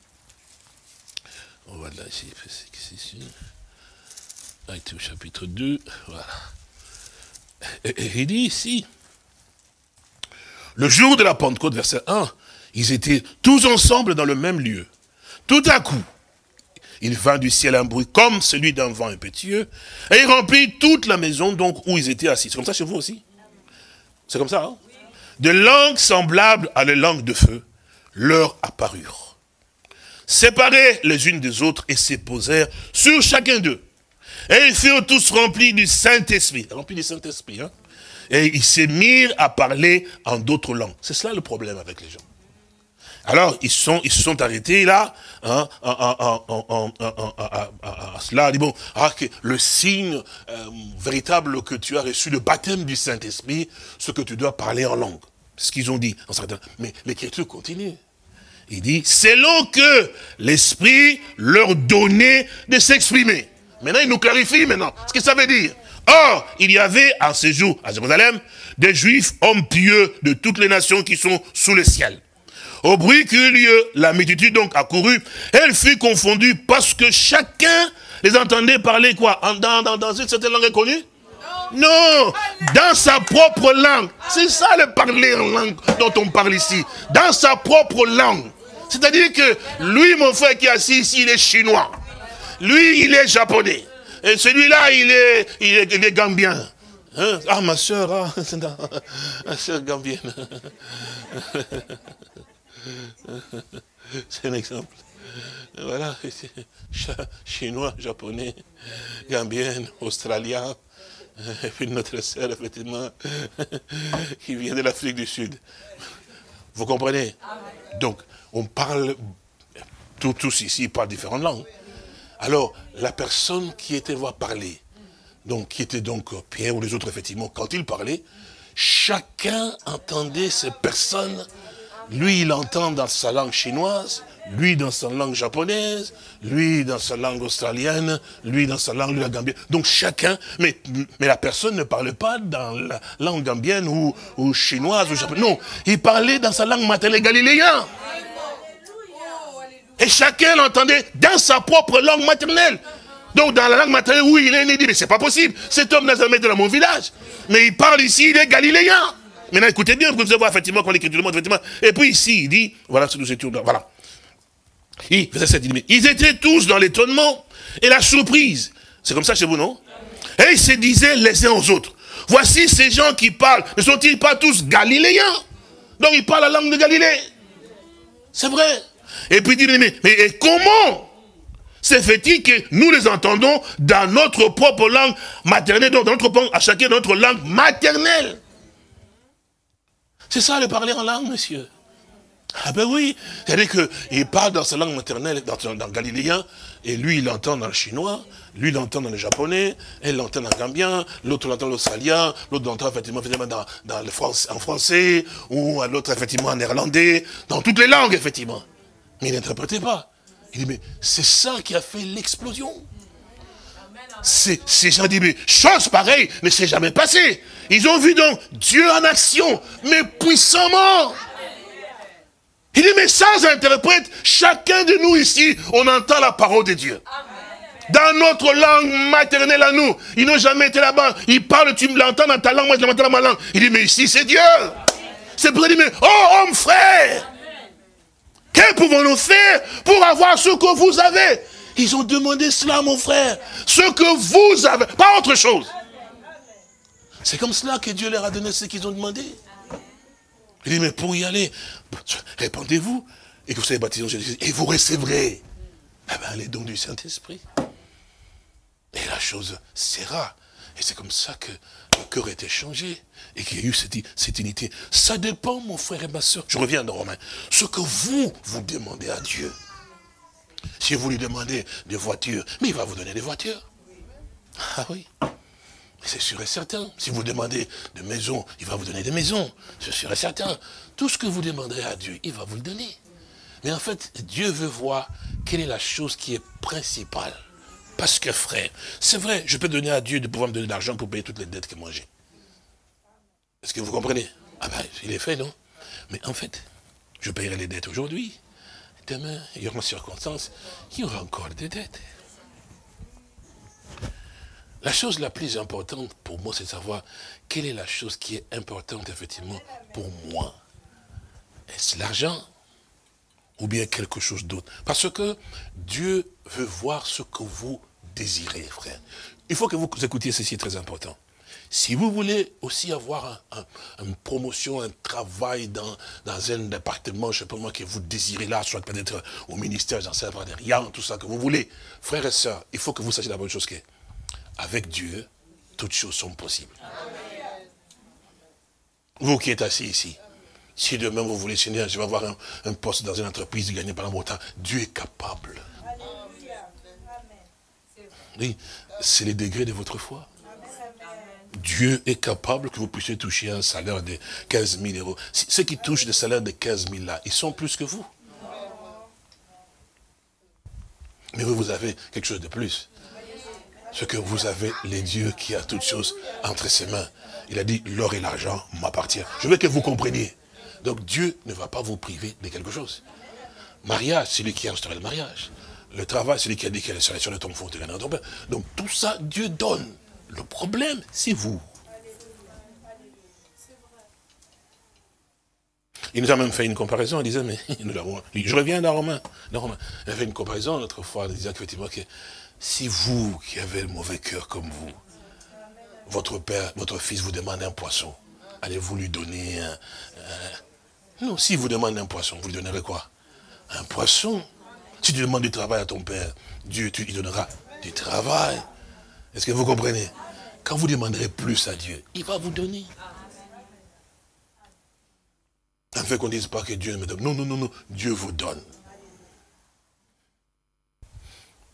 Oh, voilà, c'est ici. Acte chapitre 2, voilà. Et il dit ici, le jour de la Pentecôte, verset 1, ils étaient tous ensemble dans le même lieu. Tout à coup, il vint du ciel un bruit comme celui d'un vent impétueux, et il remplit toute la maison donc où ils étaient assis. C'est comme ça chez vous aussi? C'est comme ça, hein? De langues semblables à des langues de feu leur apparurent, séparées les unes des autres, et se posèrent sur chacun d'eux. Et ils furent tous remplis du Saint-Esprit. Remplis du Saint-Esprit, hein? Et ils se mirent à parler en d'autres langues. C'est cela le problème avec les gens. Alors, ils se sont arrêtés là, hein, à cela, dit bon, que le signe véritable que tu as reçu, le baptême du Saint-Esprit, ce que tu dois parler en langue. C'est ce qu'ils ont dit. Mais l'Écriture continue. Il dit, selon que l'Esprit leur donnait de s'exprimer. Maintenant, il nous clarifie maintenant ce que ça veut dire. Or, il y avait à ce jour, à Jérusalem, des Juifs, hommes pieux de toutes les nations qui sont sous le ciel. Au bruit qu'eut lieu, la multitude donc accourut, elle fut confondue parce que chacun les entendait parler quoi? Dans une certaine langue inconnue? Non, dans sa propre langue. C'est ça le parler en langue dont on parle ici. Dans sa propre langue. C'est-à-dire que lui, mon frère qui est assis ici, il est chinois. Lui, il est japonais. Et celui-là, il est gambien. Hein? Ah, ma soeur, ma soeur gambienne. C'est un exemple. Voilà, chinois, japonais, gambienne, australien, et puis notre sœur, effectivement, qui vient de l'Afrique du Sud. Vous comprenez? Donc, on parle tous ici parlent différentes langues. Alors, la personne qui était voir parler, donc qui était donc Pierre ou les autres, effectivement, quand il parlait, chacun entendait ces personnes. Lui, il entend dans sa langue chinoise, lui dans sa langue japonaise, lui dans sa langue australienne, lui dans sa langue la gambienne. Donc chacun, mais la personne ne parlait pas dans la langue gambienne ou chinoise ou japonaise. Non, il parlait dans sa langue maternelle galiléenne. Et chacun l'entendait dans sa propre langue maternelle. Donc dans la langue maternelle où il est né, il dit, mais c'est pas possible, cet homme n'a jamais été dans mon village. Mais il parle ici, il est galiléen. Maintenant, écoutez bien, vous allez voir effectivement quand l'écriture demande, effectivement. Et puis ici, il dit, voilà ce que nous étions, voilà. Il faisait cette idée. Ils étaient tous dans l'étonnement et la surprise. C'est comme ça chez vous, non? Et ils se disaient les uns aux autres, voici ces gens qui parlent, ne sont-ils pas tous galiléens? Donc ils parlent la langue de Galilée. C'est vrai. Et puis il dit, mais comment se fait-il que nous les entendons dans notre propre langue maternelle, donc dans notre langue, à chacun de notre langue maternelle? C'est ça le parler en langue, monsieur. Ah ben oui, c'est-à-dire qu'il parle dans sa langue maternelle, dans le galiléen, et lui il l'entend dans le chinois, lui il l'entend dans le japonais, elle l'entend dans le gambien, l'autre l'entend dans l'australien, l'autre l'entend effectivement dans le en français, ou l'autre effectivement en néerlandais, dans toutes les langues effectivement. Mais il n'interprétait pas. Il dit, mais c'est ça qui a fait l'explosion. Ces gens disent, mais chose pareille ne s'est jamais passée. Ils ont vu donc Dieu en action, mais puissamment. Il dit, mais sans interprète, chacun de nous ici, on entend la parole de Dieu. Dans notre langue maternelle à nous. Ils n'ont jamais été là-bas. Ils parlent, tu l'entends dans ta langue, moi je l'entends dans ma langue. Il dit, mais ici c'est Dieu. C'est pour dire, mais oh homme frère, que pouvons-nous faire pour avoir ce que vous avez? Ils ont demandé cela, mon frère. Ce que vous avez, pas autre chose. C'est comme cela que Dieu leur a donné ce qu'ils ont demandé. Il dit, mais pour y aller, répandez-vous, et que vous soyez baptisés en Jésus, et vous recevrez les dons du Saint-Esprit. Et la chose sera. Et c'est comme ça que le cœur a été changé, et qu'il y a eu cette unité. Ça dépend, mon frère et ma soeur. Je reviens dans Romains. Ce que vous demandez à Dieu. Si vous lui demandez des voitures, mais il va vous donner des voitures. Ah oui. C'est sûr et certain. Si vous demandez des maisons, il va vous donner des maisons. C'est sûr et certain. Tout ce que vous demanderez à Dieu, il va vous le donner. Mais en fait, Dieu veut voir quelle est la chose qui est principale. Parce que frère, c'est vrai, je peux donner à Dieu de pouvoir me donner de l'argent pour payer toutes les dettes que moi j'ai. Est-ce que vous comprenez? Ah ben, il est fait, non? Mais en fait, je paierai les dettes aujourd'hui. Demain, il y aura une circonstance, il y aura encore des dettes. La chose la plus importante pour moi, c'est de savoir quelle est la chose qui est importante, effectivement, pour moi. Est-ce l'argent ou bien quelque chose d'autre? Parce que Dieu veut voir ce que vous désirez, frère. Il faut que vous écoutiez ceci, très important. Si vous voulez aussi avoir une promotion, un travail dans un département, je ne sais pas moi, que vous désirez là, soit peut-être au ministère, j'en sais pas, rien, tout ça que vous voulez, frères et sœurs, il faut que vous sachiez la bonne chose qu'est. Avec Dieu, toutes choses sont possibles. Vous qui êtes assis ici, si demain vous voulez, Seigneur, je vais avoir un poste dans une entreprise, gagner pendant mon temps, Dieu est capable. Oui, c'est les degrés de votre foi. Dieu est capable que vous puissiez toucher un salaire de 15 000 euros. Ceux qui touchent des salaires de 15 000 là, ils sont plus que vous. Mais vous avez quelque chose de plus. Ce que vous avez, les dieux qui a toutes choses entre ses mains. Il a dit, l'or et l'argent m'appartiennent. Je veux que vous compreniez. Donc Dieu ne va pas vous priver de quelque chose. Mariage, c'est lui qui a instauré le mariage. Le travail, c'est lui qui a dit qu'elle est sur le tombe fontaine. Donc tout ça, Dieu donne. Le problème, c'est vous. Il nous a même fait une comparaison, il disait, mais je reviens dans Romains. Il a fait une comparaison l'autre fois, il disait effectivement que si vous qui avez le mauvais cœur comme vous, votre père, votre fils vous demande un poisson, allez-vous lui donner Non, si vous demandez un poisson, vous lui donnerez quoi? Un poisson. Si tu demandes du travail à ton père, Dieu, il donnera du travail. Est-ce que vous comprenez? Quand vous demanderez plus à Dieu, il va vous donner. En fait, qu'on ne dise pas que Dieu me donne. Non, non, non, non. Dieu vous donne.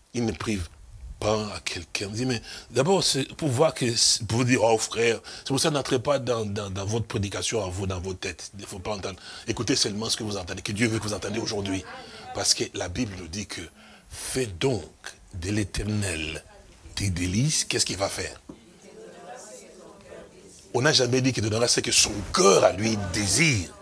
il ne prive pas à quelqu'un. Vous dites, mais d'abord, c'est pour voir que, pour vous dire, oh frère, c'est pour ça n'entrez pas dans votre prédication, à vous, dans votre tête. Il ne faut pas entendre. Écoutez seulement ce que vous entendez, que Dieu veut que vous entendiez aujourd'hui. Parce que la Bible nous dit que, fais donc de l'Éternel tes délices, qu'est-ce qu'il va faire? On n'a jamais dit qu'il donnera ce que son cœur à lui désire.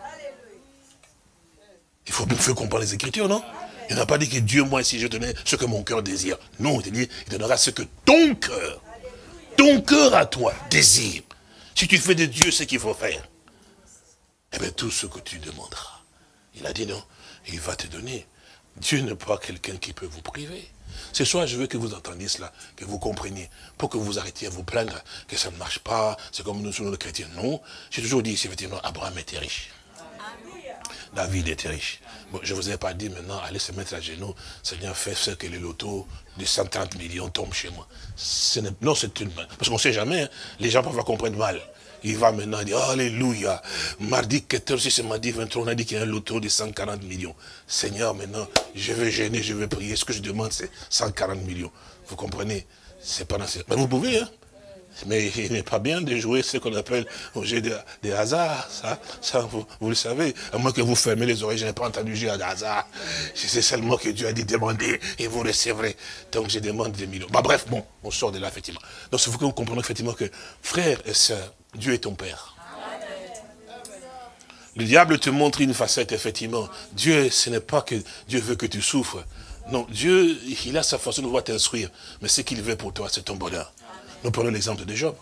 Il faut bien comprendre les Écritures, non? Il n'a pas dit que Dieu, moi, si je donnais ce que mon cœur désire. Non, il donnera ce que ton cœur à toi désire. Si tu fais de Dieu ce qu'il faut faire, eh bien, tout ce que tu demanderas. Il a dit non, il va te donner. Dieu n'est pas quelqu'un qui peut vous priver. Ce soir, je veux que vous entendiez cela, que vous compreniez, pour que vous arrêtiez à vous plaindre, que ça ne marche pas, c'est comme nous sommes les chrétiens. Non, j'ai toujours dit, effectivement, Abraham était riche. David était riche. Bon, je ne vous ai pas dit maintenant, allez se mettre à genoux, Seigneur, fais ce que les lotos de 130 millions tombent chez moi. Non, c'est une... Parce qu'on ne sait jamais, hein, les gens peuvent comprendre mal. Il va maintenant dire, alléluia, mardi 14, c'est mardi 23, on a dit qu'il y a un loto de 140 millions. Seigneur, maintenant, je vais gêner, je vais prier. Ce que je demande, c'est 140 millions. Vous comprenez? C'est pas nécessaire. Mais vous pouvez, hein. Mais il n'est pas bien de jouer ce qu'on appelle au jeu de hasard. Ça vous le savez. À moins que vous fermez les oreilles, je n'ai pas entendu jeu de hasard. C'est seulement que Dieu a dit demander et vous recevrez. Donc je demande des millions. Bah, bref, bon, on sort de là, effectivement. Donc il faut que vous compreniez effectivement que, frère et sœur, Dieu est ton Père. Le diable te montre une facette, effectivement. Dieu, ce n'est pas que Dieu veut que tu souffres. Non, Dieu, il a sa façon de pouvoir t'instruire. Mais ce qu'il veut pour toi, c'est ton bonheur. Nous prenons l'exemple de Job.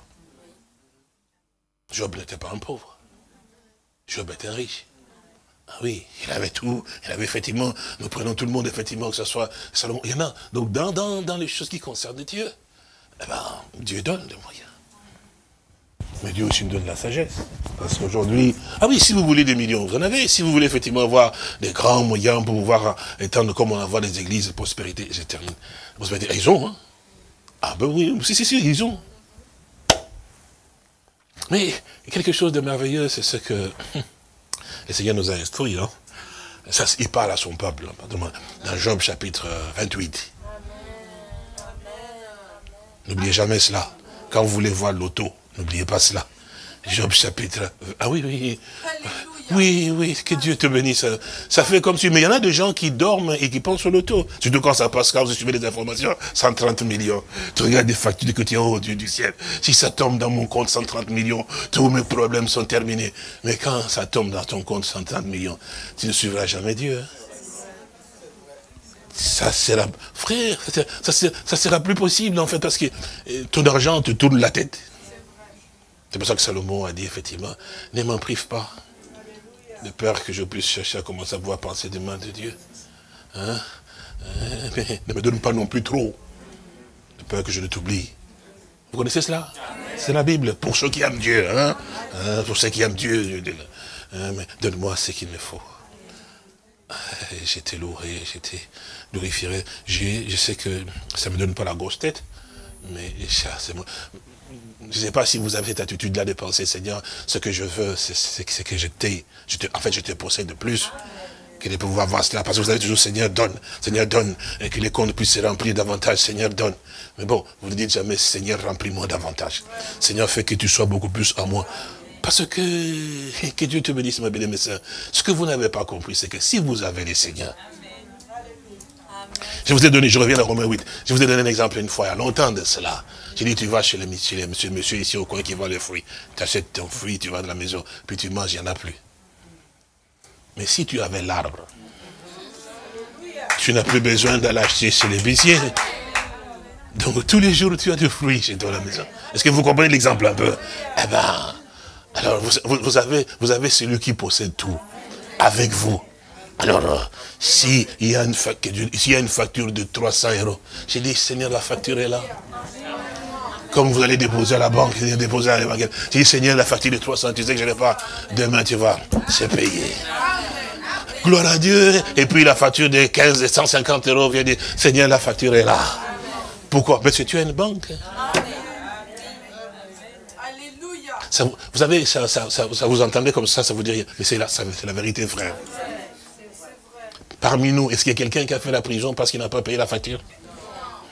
Job n'était pas un pauvre. Job était un riche. Ah oui, il avait tout. Il avait effectivement, nous prenons tout le monde, effectivement, que ce soit Salomon. Il y en a. Donc, dans les choses qui concernent Dieu, eh ben, Dieu donne des moyens. Mais Dieu aussi nous donne la sagesse. Parce qu'aujourd'hui, ah oui, si vous voulez des millions, vous en avez. Si vous voulez effectivement avoir des grands moyens pour pouvoir étendre comme on a des églises de prospérité, je termine. Prospérité, ils ont, hein. Ah ben oui, si, ils ont. Mais quelque chose de merveilleux, c'est ce que le Seigneur nous a instruit. Hein? Ça, il parle à son peuple, dans Job chapitre 28. N'oubliez jamais cela. Quand vous voulez voir l'auto, n'oubliez pas cela. Job chapitre... Ah oui, oui. Oui, que Dieu te bénisse. Ça fait comme si... Mais il y en a des gens qui dorment et qui pensent au loto. Surtout quand ça passe, quand vous suivez les informations, 130 millions. Tu regardes des factures que tu as au Dieu du ciel. Si ça tombe dans mon compte 130 millions, tous mes problèmes sont terminés. Mais quand ça tombe dans ton compte 130 millions, tu ne suivras jamais Dieu. Ça sera... Frère, ça sera plus possible en fait, parce que ton argent te tourne la tête. C'est pour ça que Salomon a dit, effectivement, ne m'en prive pas. De peur que je puisse chercher à commencer à pouvoir penser des mains de Dieu. Hein? Mais ne me donne pas non plus trop. De peur que je ne t'oublie. Vous connaissez cela? C'est la Bible. Pour ceux qui aiment Dieu. Hein? Pour ceux qui aiment Dieu. Mais donne-moi ce qu'il me faut. J'étais loué, j'étais glorifié. Je sais que ça ne me donne pas la grosse tête. Mais ça, c'est moi. Je ne sais pas si vous avez cette attitude-là de penser, Seigneur, ce que je veux, c'est que je te possède de plus que de pouvoir voir cela. Parce que vous avez toujours, Seigneur, donne, et que les comptes puissent se remplir davantage, Seigneur, donne. Mais bon, vous ne dites jamais, Seigneur, remplis-moi davantage. Seigneur, fais que tu sois beaucoup plus à moi. Parce que Dieu te bénisse, ma bien-aimée sœur. Ce que vous n'avez pas compris, c'est que si vous avez les Seigneurs, je vous ai donné, je reviens à Romains 8, je vous ai donné un exemple une fois, il y a longtemps de cela. J'ai dit, tu vas chez le monsieur ici au coin qui vend les fruits. Tu achètes ton fruit, tu vas dans la maison, puis tu manges, il n'y en a plus. Mais si tu avais l'arbre, tu n'as plus besoin d'aller acheter chez les baissiers. Donc tous les jours, tu as du fruit chez toi à la maison. Est-ce que vous comprenez l'exemple un peu? Eh bien, alors vous avez celui qui possède tout avec vous. Alors, s'il y a une facture de 300 €, j'ai dit, Seigneur, la facture est là. Comme vous allez déposer à la banque, déposer à la banque. J'ai dit, Seigneur, la facture de 300, tu sais que je n'ai pas. Demain, tu vas, c'est payé. Gloire à Dieu. Et puis la facture de 15 et 150 € vient dire, Seigneur, la facture est là. Pourquoi? Parce que tu as une banque. Ça, vous savez, ça vous entendez comme ça vous dit rien. Mais c'est la vérité, frère. Parmi nous, est-ce qu'il y a quelqu'un qui a fait la prison parce qu'il n'a pas payé la facture?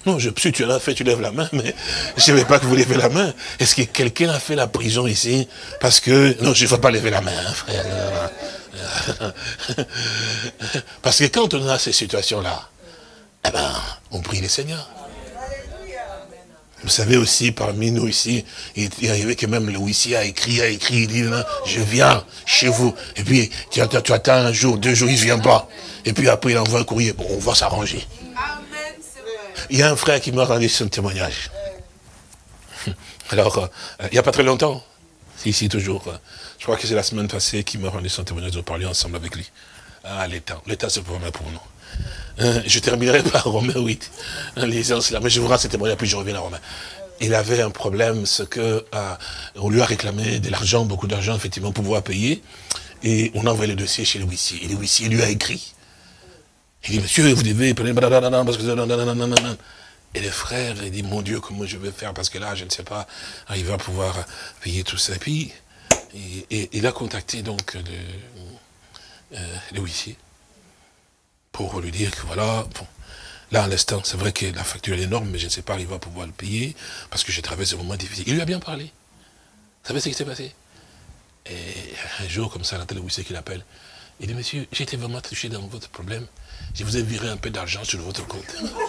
Non, si tu l'as fait, tu lèves la main, mais je ne veux pas que vous levez la main. Est-ce que quelqu'un a fait la prison ici? Parce que, non, je ne veux pas lever la main, hein, frère. Parce que quand on a ces situations-là, eh ben, on prie le Seigneur. Vous savez aussi, parmi nous ici, il est arrivé que même le huissier a écrit, il dit, je viens chez vous. Et puis, tu attends un jour, 2 jours, il ne vient pas. Et puis après, il envoie un courrier. Bon, on va s'arranger. Il y a un frère qui m'a rendu son témoignage. Alors, il n'y a pas très longtemps, ici toujours, je crois que c'est la semaine passée qu'il m'a rendu son témoignage, nous parlions ensemble avec lui. Ah, l'état c'est pour moi, pour nous. Je terminerai par Romains 8, lisant cela, mais je vous rends ce témoignage, puis je reviens à Romains. Il avait un problème, ce que on lui a réclamé de l'argent, beaucoup d'argent, effectivement, pour pouvoir payer, et on a envoyé le dossier chez le huissier, et le huissier lui a écrit. Il dit, monsieur, vous devez payer, parce que... Et le frère, il dit, mon Dieu, comment je vais faire, parce que là, je ne sais pas, il va pouvoir payer tout ça. Et puis, il a contacté donc le huissier pour lui dire que voilà, bon, là, à l'instant, c'est vrai que la facture est énorme, mais je ne sais pas, il va pouvoir le payer, parce que j'ai traversé un moment difficile. Il lui a bien parlé. Vous savez ce qui s'est passé? Et un jour, comme ça, le huissier qui l'appelle, il dit, monsieur, j'ai été vraiment touché dans votre problème. Je vous ai viré un peu d'argent sur votre compte.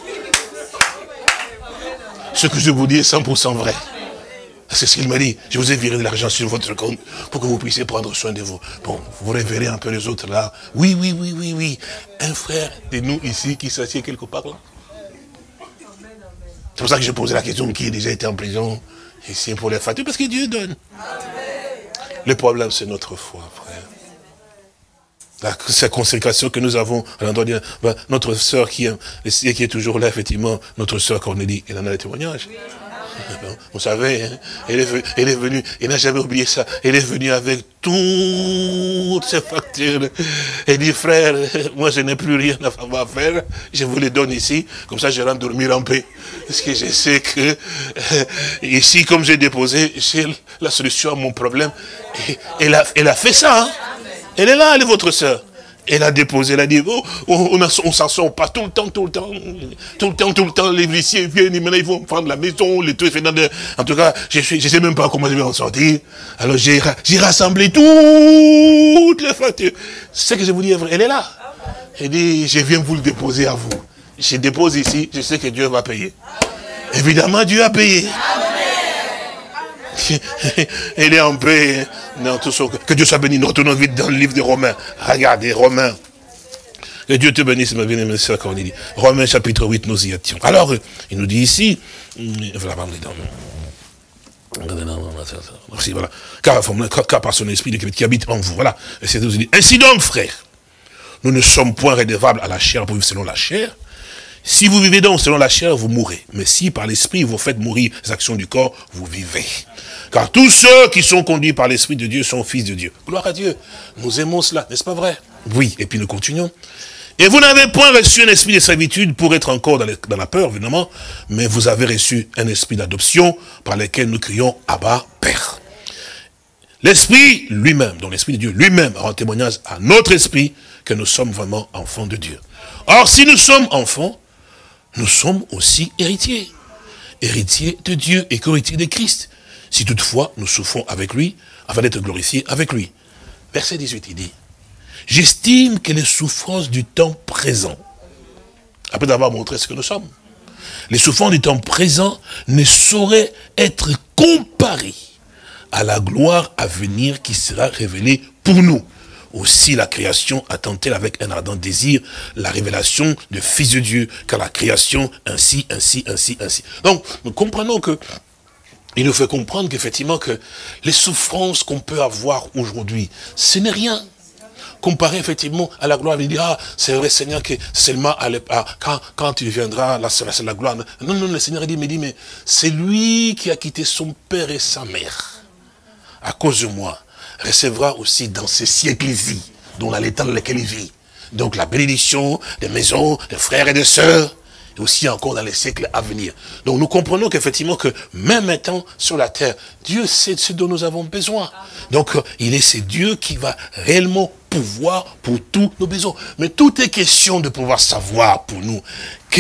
Ce que je vous dis est 100% vrai. C'est ce qu'il m'a dit. Je vous ai viré de l'argent sur votre compte pour que vous puissiez prendre soin de vous. Bon, vous révérez un peu les autres là. Oui. Un frère de nous ici qui s'assied quelque part là. C'est pour ça que j'ai posé la question qui a déjà été en prison ici pour les factures, parce que Dieu donne. Le problème, c'est notre foi, frère. Cette consécration que nous avons à l'endroit de notre sœur qui est toujours là, effectivement, notre sœur Cornélie, elle en a le témoignage. Vous savez, hein, elle est venue, elle n'a jamais oublié ça, elle est venue avec toutes ses factures. Elle dit, frère, moi je n'ai plus rien à faire, je vous les donne ici, comme ça je rentre dormir en paix. Parce que je sais que ici, comme j'ai déposé, j'ai la solution à mon problème. Et elle a fait ça, hein. Elle est là, elle est votre sœur. Elle a déposé, elle a dit, oh, on s'en sort pas tout le temps, les huissiers viennent, maintenant ils vont prendre la maison, les trucs, en tout cas, je sais même pas comment je vais en sortir. Alors j'ai rassemblé toutes les factures. Ce que je vous dis est vrai, elle est là. Elle dit, je viens vous le déposer à vous. Je dépose ici, je sais que Dieu va payer. Évidemment, Dieu a payé. Elle est en paix. Non, que Dieu soit béni. Nous retournons vite dans le livre de Romains. Regardez, Romains. Que Dieu te bénisse, ma bien-aimée sœur Cornélie. Romains chapitre 8, nous y étions. Alors, il nous dit ici, voilà, car par son esprit qui habite en vous. Voilà. Ainsi donc, frères, nous ne sommes point redevables à la chair pour vivre selon la chair. Si vous vivez donc selon la chair, vous mourrez. Mais si par l'esprit vous faites mourir les actions du corps, vous vivez. Car tous ceux qui sont conduits par l'esprit de Dieu sont fils de Dieu. Gloire à Dieu. Nous aimons cela, n'est-ce pas vrai? Oui, et puis nous continuons. Et vous n'avez point reçu un esprit de servitude pour être encore dans la peur, évidemment, mais vous avez reçu un esprit d'adoption par lequel nous crions Abba, Père. L'esprit lui-même, donc l'esprit de Dieu lui-même rend témoignage à notre esprit que nous sommes vraiment enfants de Dieu. Or, si nous sommes enfants, nous sommes aussi héritiers. Héritiers de Dieu et co-héritiers de Christ. Si toutefois nous souffrons avec lui, afin d'être glorifiés avec lui. Verset 18, il dit, j'estime que les souffrances du temps présent, après avoir montré ce que nous sommes, les souffrances du temps présent ne sauraient être comparées à la gloire à venir qui sera révélée pour nous. Aussi la création attend-elle avec un ardent désir la révélation du Fils de Dieu, car la création ainsi. Donc, nous comprenons que, il nous fait comprendre qu'effectivement que les souffrances qu'on peut avoir aujourd'hui, ce n'est rien. Comparé effectivement à la gloire, il dit, ah, c'est vrai Seigneur que seulement quand tu viendras, là c'est la gloire. Non, le Seigneur dit, mais c'est lui qui a quitté son père et sa mère. À cause de moi, recevra aussi dans ce siècle-ci, dans l'état dans lequel il vit. Donc la bénédiction des maisons, des frères et des sœurs, et aussi encore dans les siècles à venir. Donc nous comprenons qu'effectivement que même étant sur la terre, Dieu sait ce dont nous avons besoin. Donc c'est Dieu qui va réellement pouvoir pour tous nos besoins. Mais tout est question de pouvoir savoir pour nous, qu'est-ce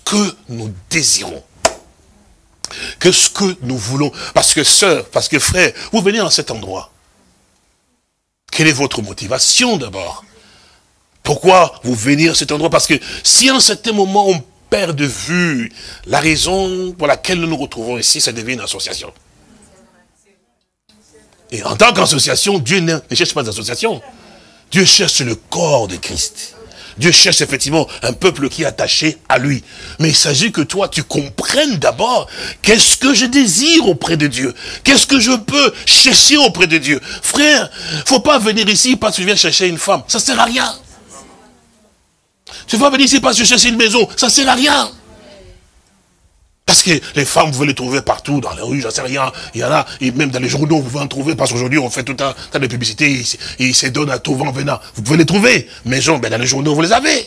que nous désirons. Qu'est-ce que nous voulons? Parce que sœur, parce que frère, vous venez dans cet endroit. Quelle est votre motivation d'abord? Pourquoi vous venez à cet endroit? Parce que si à un certain moment on perd de vue la raison pour laquelle nous nous retrouvons ici, ça devient une association. Et en tant qu'association, Dieu ne cherche pas d'association. Dieu cherche le corps de Christ. Dieu cherche effectivement un peuple qui est attaché à lui. Mais il s'agit que toi, tu comprennes d'abord qu'est-ce que je désire auprès de Dieu. Qu'est-ce que je peux chercher auprès de Dieu. Frère, il ne faut pas venir ici parce que tu viens chercher une femme. Ça ne sert à rien. Tu ne vas pas venir ici parce que tu cherches une maison. Ça ne sert à rien. Parce que les femmes, vous pouvez les trouver partout, dans les rues, j'en sais rien. Il y en a, et même dans les journaux, vous pouvez en trouver, parce qu'aujourd'hui, on fait tout un tas de publicités, ils se donnent à tout vent venant. Vous pouvez les trouver. Maison, ben dans les journaux, vous les avez.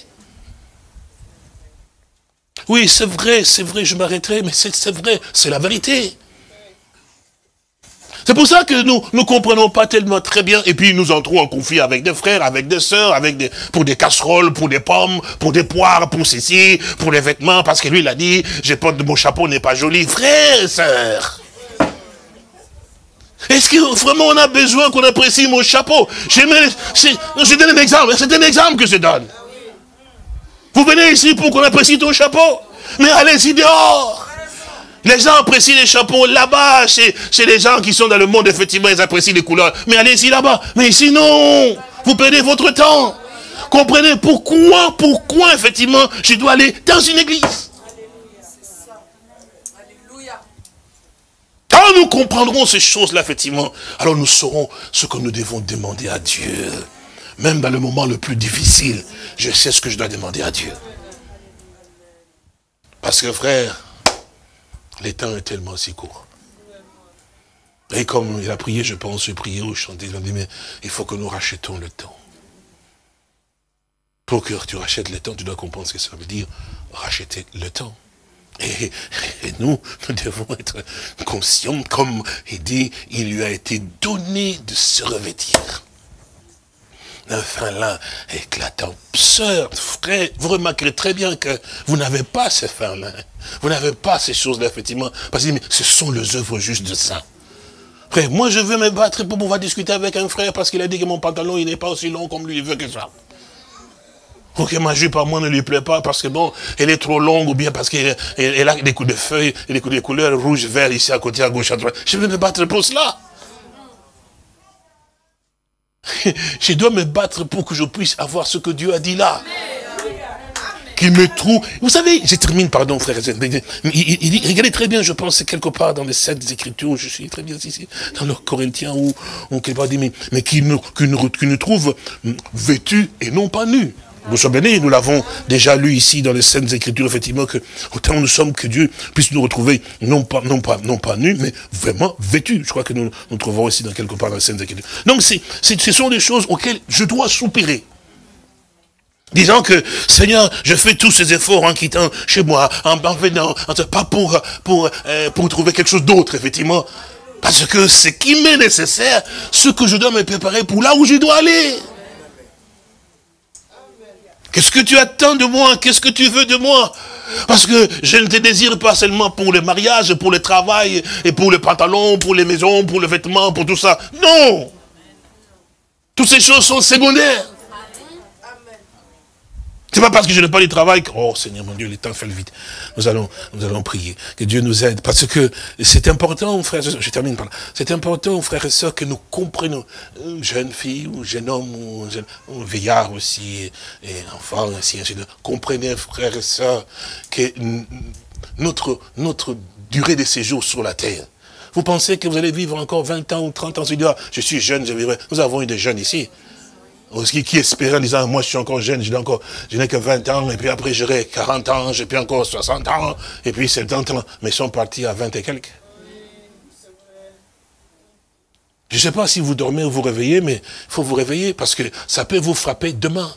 Oui, c'est vrai, je m'arrêterai, mais c'est vrai, c'est la vérité. C'est pour ça que nous ne comprenons pas tellement très bien, et puis nous entrons en conflit avec des frères, avec des sœurs, pour des casseroles, pour des pommes, pour des poires, pour ceci, pour les vêtements, parce que lui il a dit, mon chapeau n'est pas joli. Frères et sœurs, est-ce que vraiment on a besoin qu'on apprécie mon chapeau? Je donne un exemple, c'est un exemple que je donne. Vous venez ici pour qu'on apprécie ton chapeau, mais allez-y dehors. Les gens apprécient les chapeaux là-bas, chez les gens qui sont dans le monde, effectivement, ils apprécient les couleurs. Mais allez-y là-bas. Mais ici, non. Vous perdez votre temps. Comprenez pourquoi, effectivement, je dois aller dans une église. Quand nous comprendrons ces choses-là, effectivement, alors nous saurons ce que nous devons demander à Dieu. Même dans le moment le plus difficile, je sais ce que je dois demander à Dieu. Parce que, frère, le temps est tellement si court. Et comme il a prié, je pense, prié ou chanté, il a dit, mais il faut que nous rachetons le temps. Pour que tu rachètes le temps, tu dois comprendre ce que ça veut dire, racheter le temps. Et nous devons être conscients, comme il dit, il lui a été donné de se revêtir d'un fin lin éclatant. Sœur, frère, vous remarquerez très bien que vous n'avez pas ces fins lin. Vous n'avez pas ces choses-là, effectivement. Parce que ce sont les œuvres justes de ça. Frère, moi je veux me battre pour pouvoir discuter avec un frère parce qu'il a dit que mon pantalon il n'est pas aussi long comme lui il veut que ça. Ou que ma jupe à moi ne lui plaît pas parce que bon, elle est trop longue ou bien parce qu'elle a des coups de feuilles, des coups de couleurs rouge, vert ici à côté, à gauche, à droite. Je veux me battre pour cela. Je dois me battre pour que je puisse avoir ce que Dieu a dit là. Qu'il me trouve. Vous savez, je termine, pardon, frère. Il dit, regardez très bien, je pense, c'est quelque part dans les Saintes Écritures, je suis très bien ici, dans le Corinthiens, où quelque part dit, mais qu'il nous trouve vêtus et non pas nus. Nous sommes bénis, nous l'avons déjà lu ici dans les Saintes Écritures, effectivement, que autant nous sommes que Dieu puisse nous retrouver non pas nus, mais vraiment vêtus. Je crois que nous trouvons aussi dans quelque part dans les Saintes Écritures. Donc ce sont des choses auxquelles je dois soupirer. Disant que, Seigneur, je fais tous ces efforts en quittant chez moi, en venant, pas pour trouver quelque chose d'autre, effectivement. Parce que ce qui m'est nécessaire, ce que je dois me préparer pour là où je dois aller. Qu'est-ce que tu attends de moi? Qu'est-ce que tu veux de moi? Parce que je ne te désire pas seulement pour le mariage, pour le travail, et pour le pantalon, pour les maisons, pour le vêtement, pour tout ça. Non! Toutes ces choses sont secondaires. C'est pas parce que je n'ai pas du travail que, oh Seigneur mon Dieu, le temps fait vite. Nous allons prier. Que Dieu nous aide. Parce que c'est important, frères et sœurs, je termine par là. C'est important, frères et sœurs, que nous comprenions, jeunes filles, ou jeunes hommes, ou vieillards aussi, et enfants, ainsi de suite. Comprenez, frères et sœurs, que notre durée de séjour sur la terre. Vous pensez que vous allez vivre encore 20 ans ou 30 ans, vous dites, ah, je suis jeune, je vivrai. Nous avons eu des jeunes ici. Qui espérait en disant, moi je suis encore jeune, je n'ai que 20 ans, et puis après j'aurai 40 ans, j'ai puis encore 60 ans, et puis 70 ans, mais ils sont partis à 20 et quelques. Je ne sais pas si vous dormez ou vous réveillez, mais il faut vous réveiller, parce que ça peut vous frapper demain.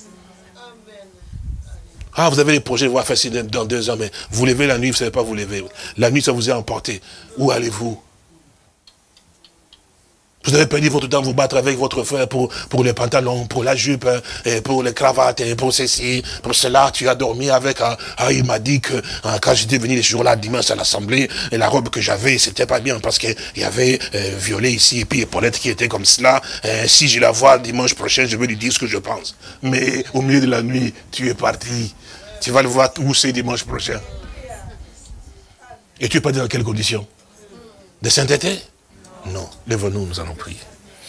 Ah, vous avez des projets, vous faire dans 2 ans, mais vous levez la nuit, vous ne savez pas vous lever. La nuit, ça vous est emporté. Où allez-vous? Vous avez perdu votre temps à vous battre avec votre frère pour les pantalons, pour la jupe, hein, et pour les cravates, et pour ceci, pour cela. Tu as dormi avec, il m'a dit que quand j'étais venu les jours-là, dimanche à l'assemblée, et la robe que j'avais, c'était pas bien parce qu'il y avait violet ici, et puis épaulette qui était comme cela. Si je la vois dimanche prochain, je vais lui dire ce que je pense. Mais au milieu de la nuit, tu es parti. Tu vas le voir où c'est dimanche prochain. Et tu es pas dans quelles conditions? De sainteté? Non. Lève-nous, nous allons prier.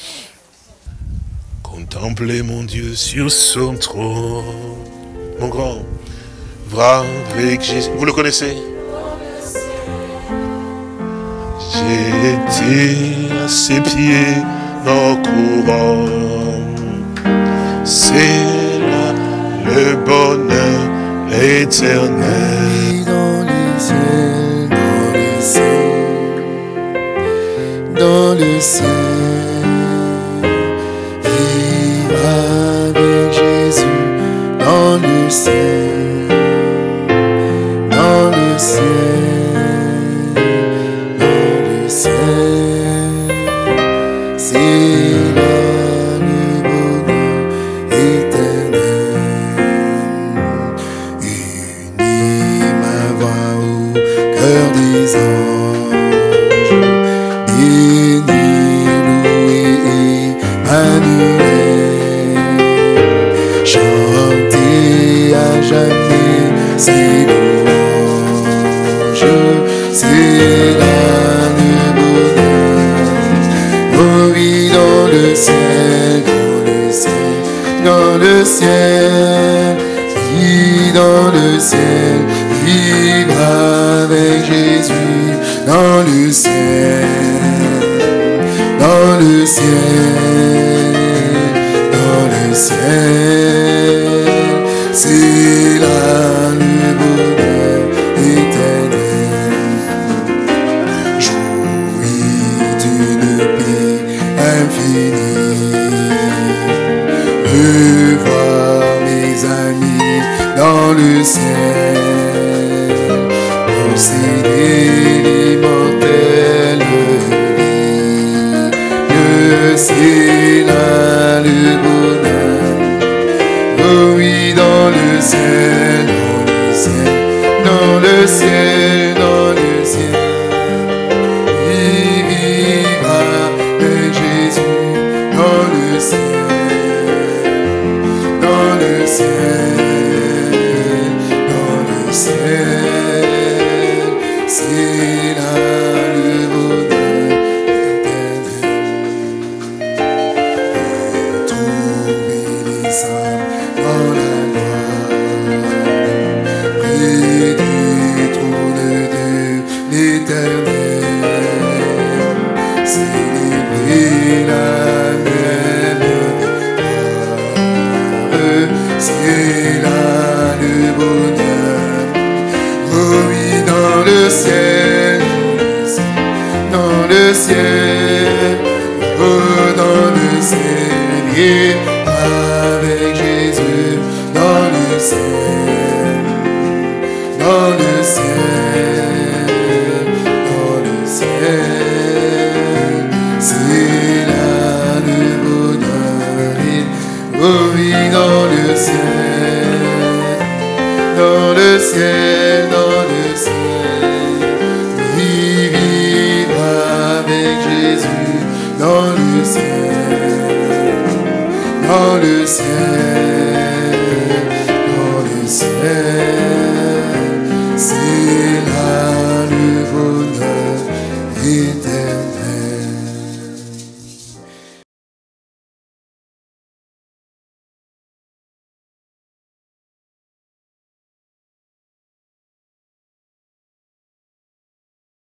Contemplez mon Dieu sur son trône. Mon grand, va avec Jésus. Vous le connaissez? J'ai été à ses pieds dans couronne. C'est là le bonheur éternel. Dans les cieux, dans les cieux, dans le ciel, vivre avec Jésus dans le ciel, dans le ciel, dans le ciel, c'est là le bonheur éternel. Unis ma voix au cœur des anges, bénis, louer Emmanuel, chanter à jamais ses louanges, c'est là le bonheur. Oh oui, dans le ciel, dans le ciel, dans le ciel, oui, dans le ciel, vivre avec Jésus, dans le ciel, dans le ciel, dans le ciel, c'est là le bonheur éternel. Jouir d'une paix infinie, revoir mes amis dans le ciel, posséder l'immortelle vie, c'est là le bonheur. Oh oui, dans le ciel, dans le ciel, dans le ciel, dans le ciel, il vivra avec Jésus dans le ciel, dans le ciel, dans le ciel, c'est là le bonheur éternel. Trouver les saints dans la gloire, près du trône de l'Éternel, célébrer la même victoire, c'est là le bonheur. Oh oui, dans le ciel, dans le ciel, oh dans le ciel, et avec Jésus, dans le ciel, dans le ciel, dans le ciel, c'est là le bonheur. Oh oui, dans le ciel, dans le ciel, dans le ciel, vivre avec Jésus, dans le ciel, dans le ciel.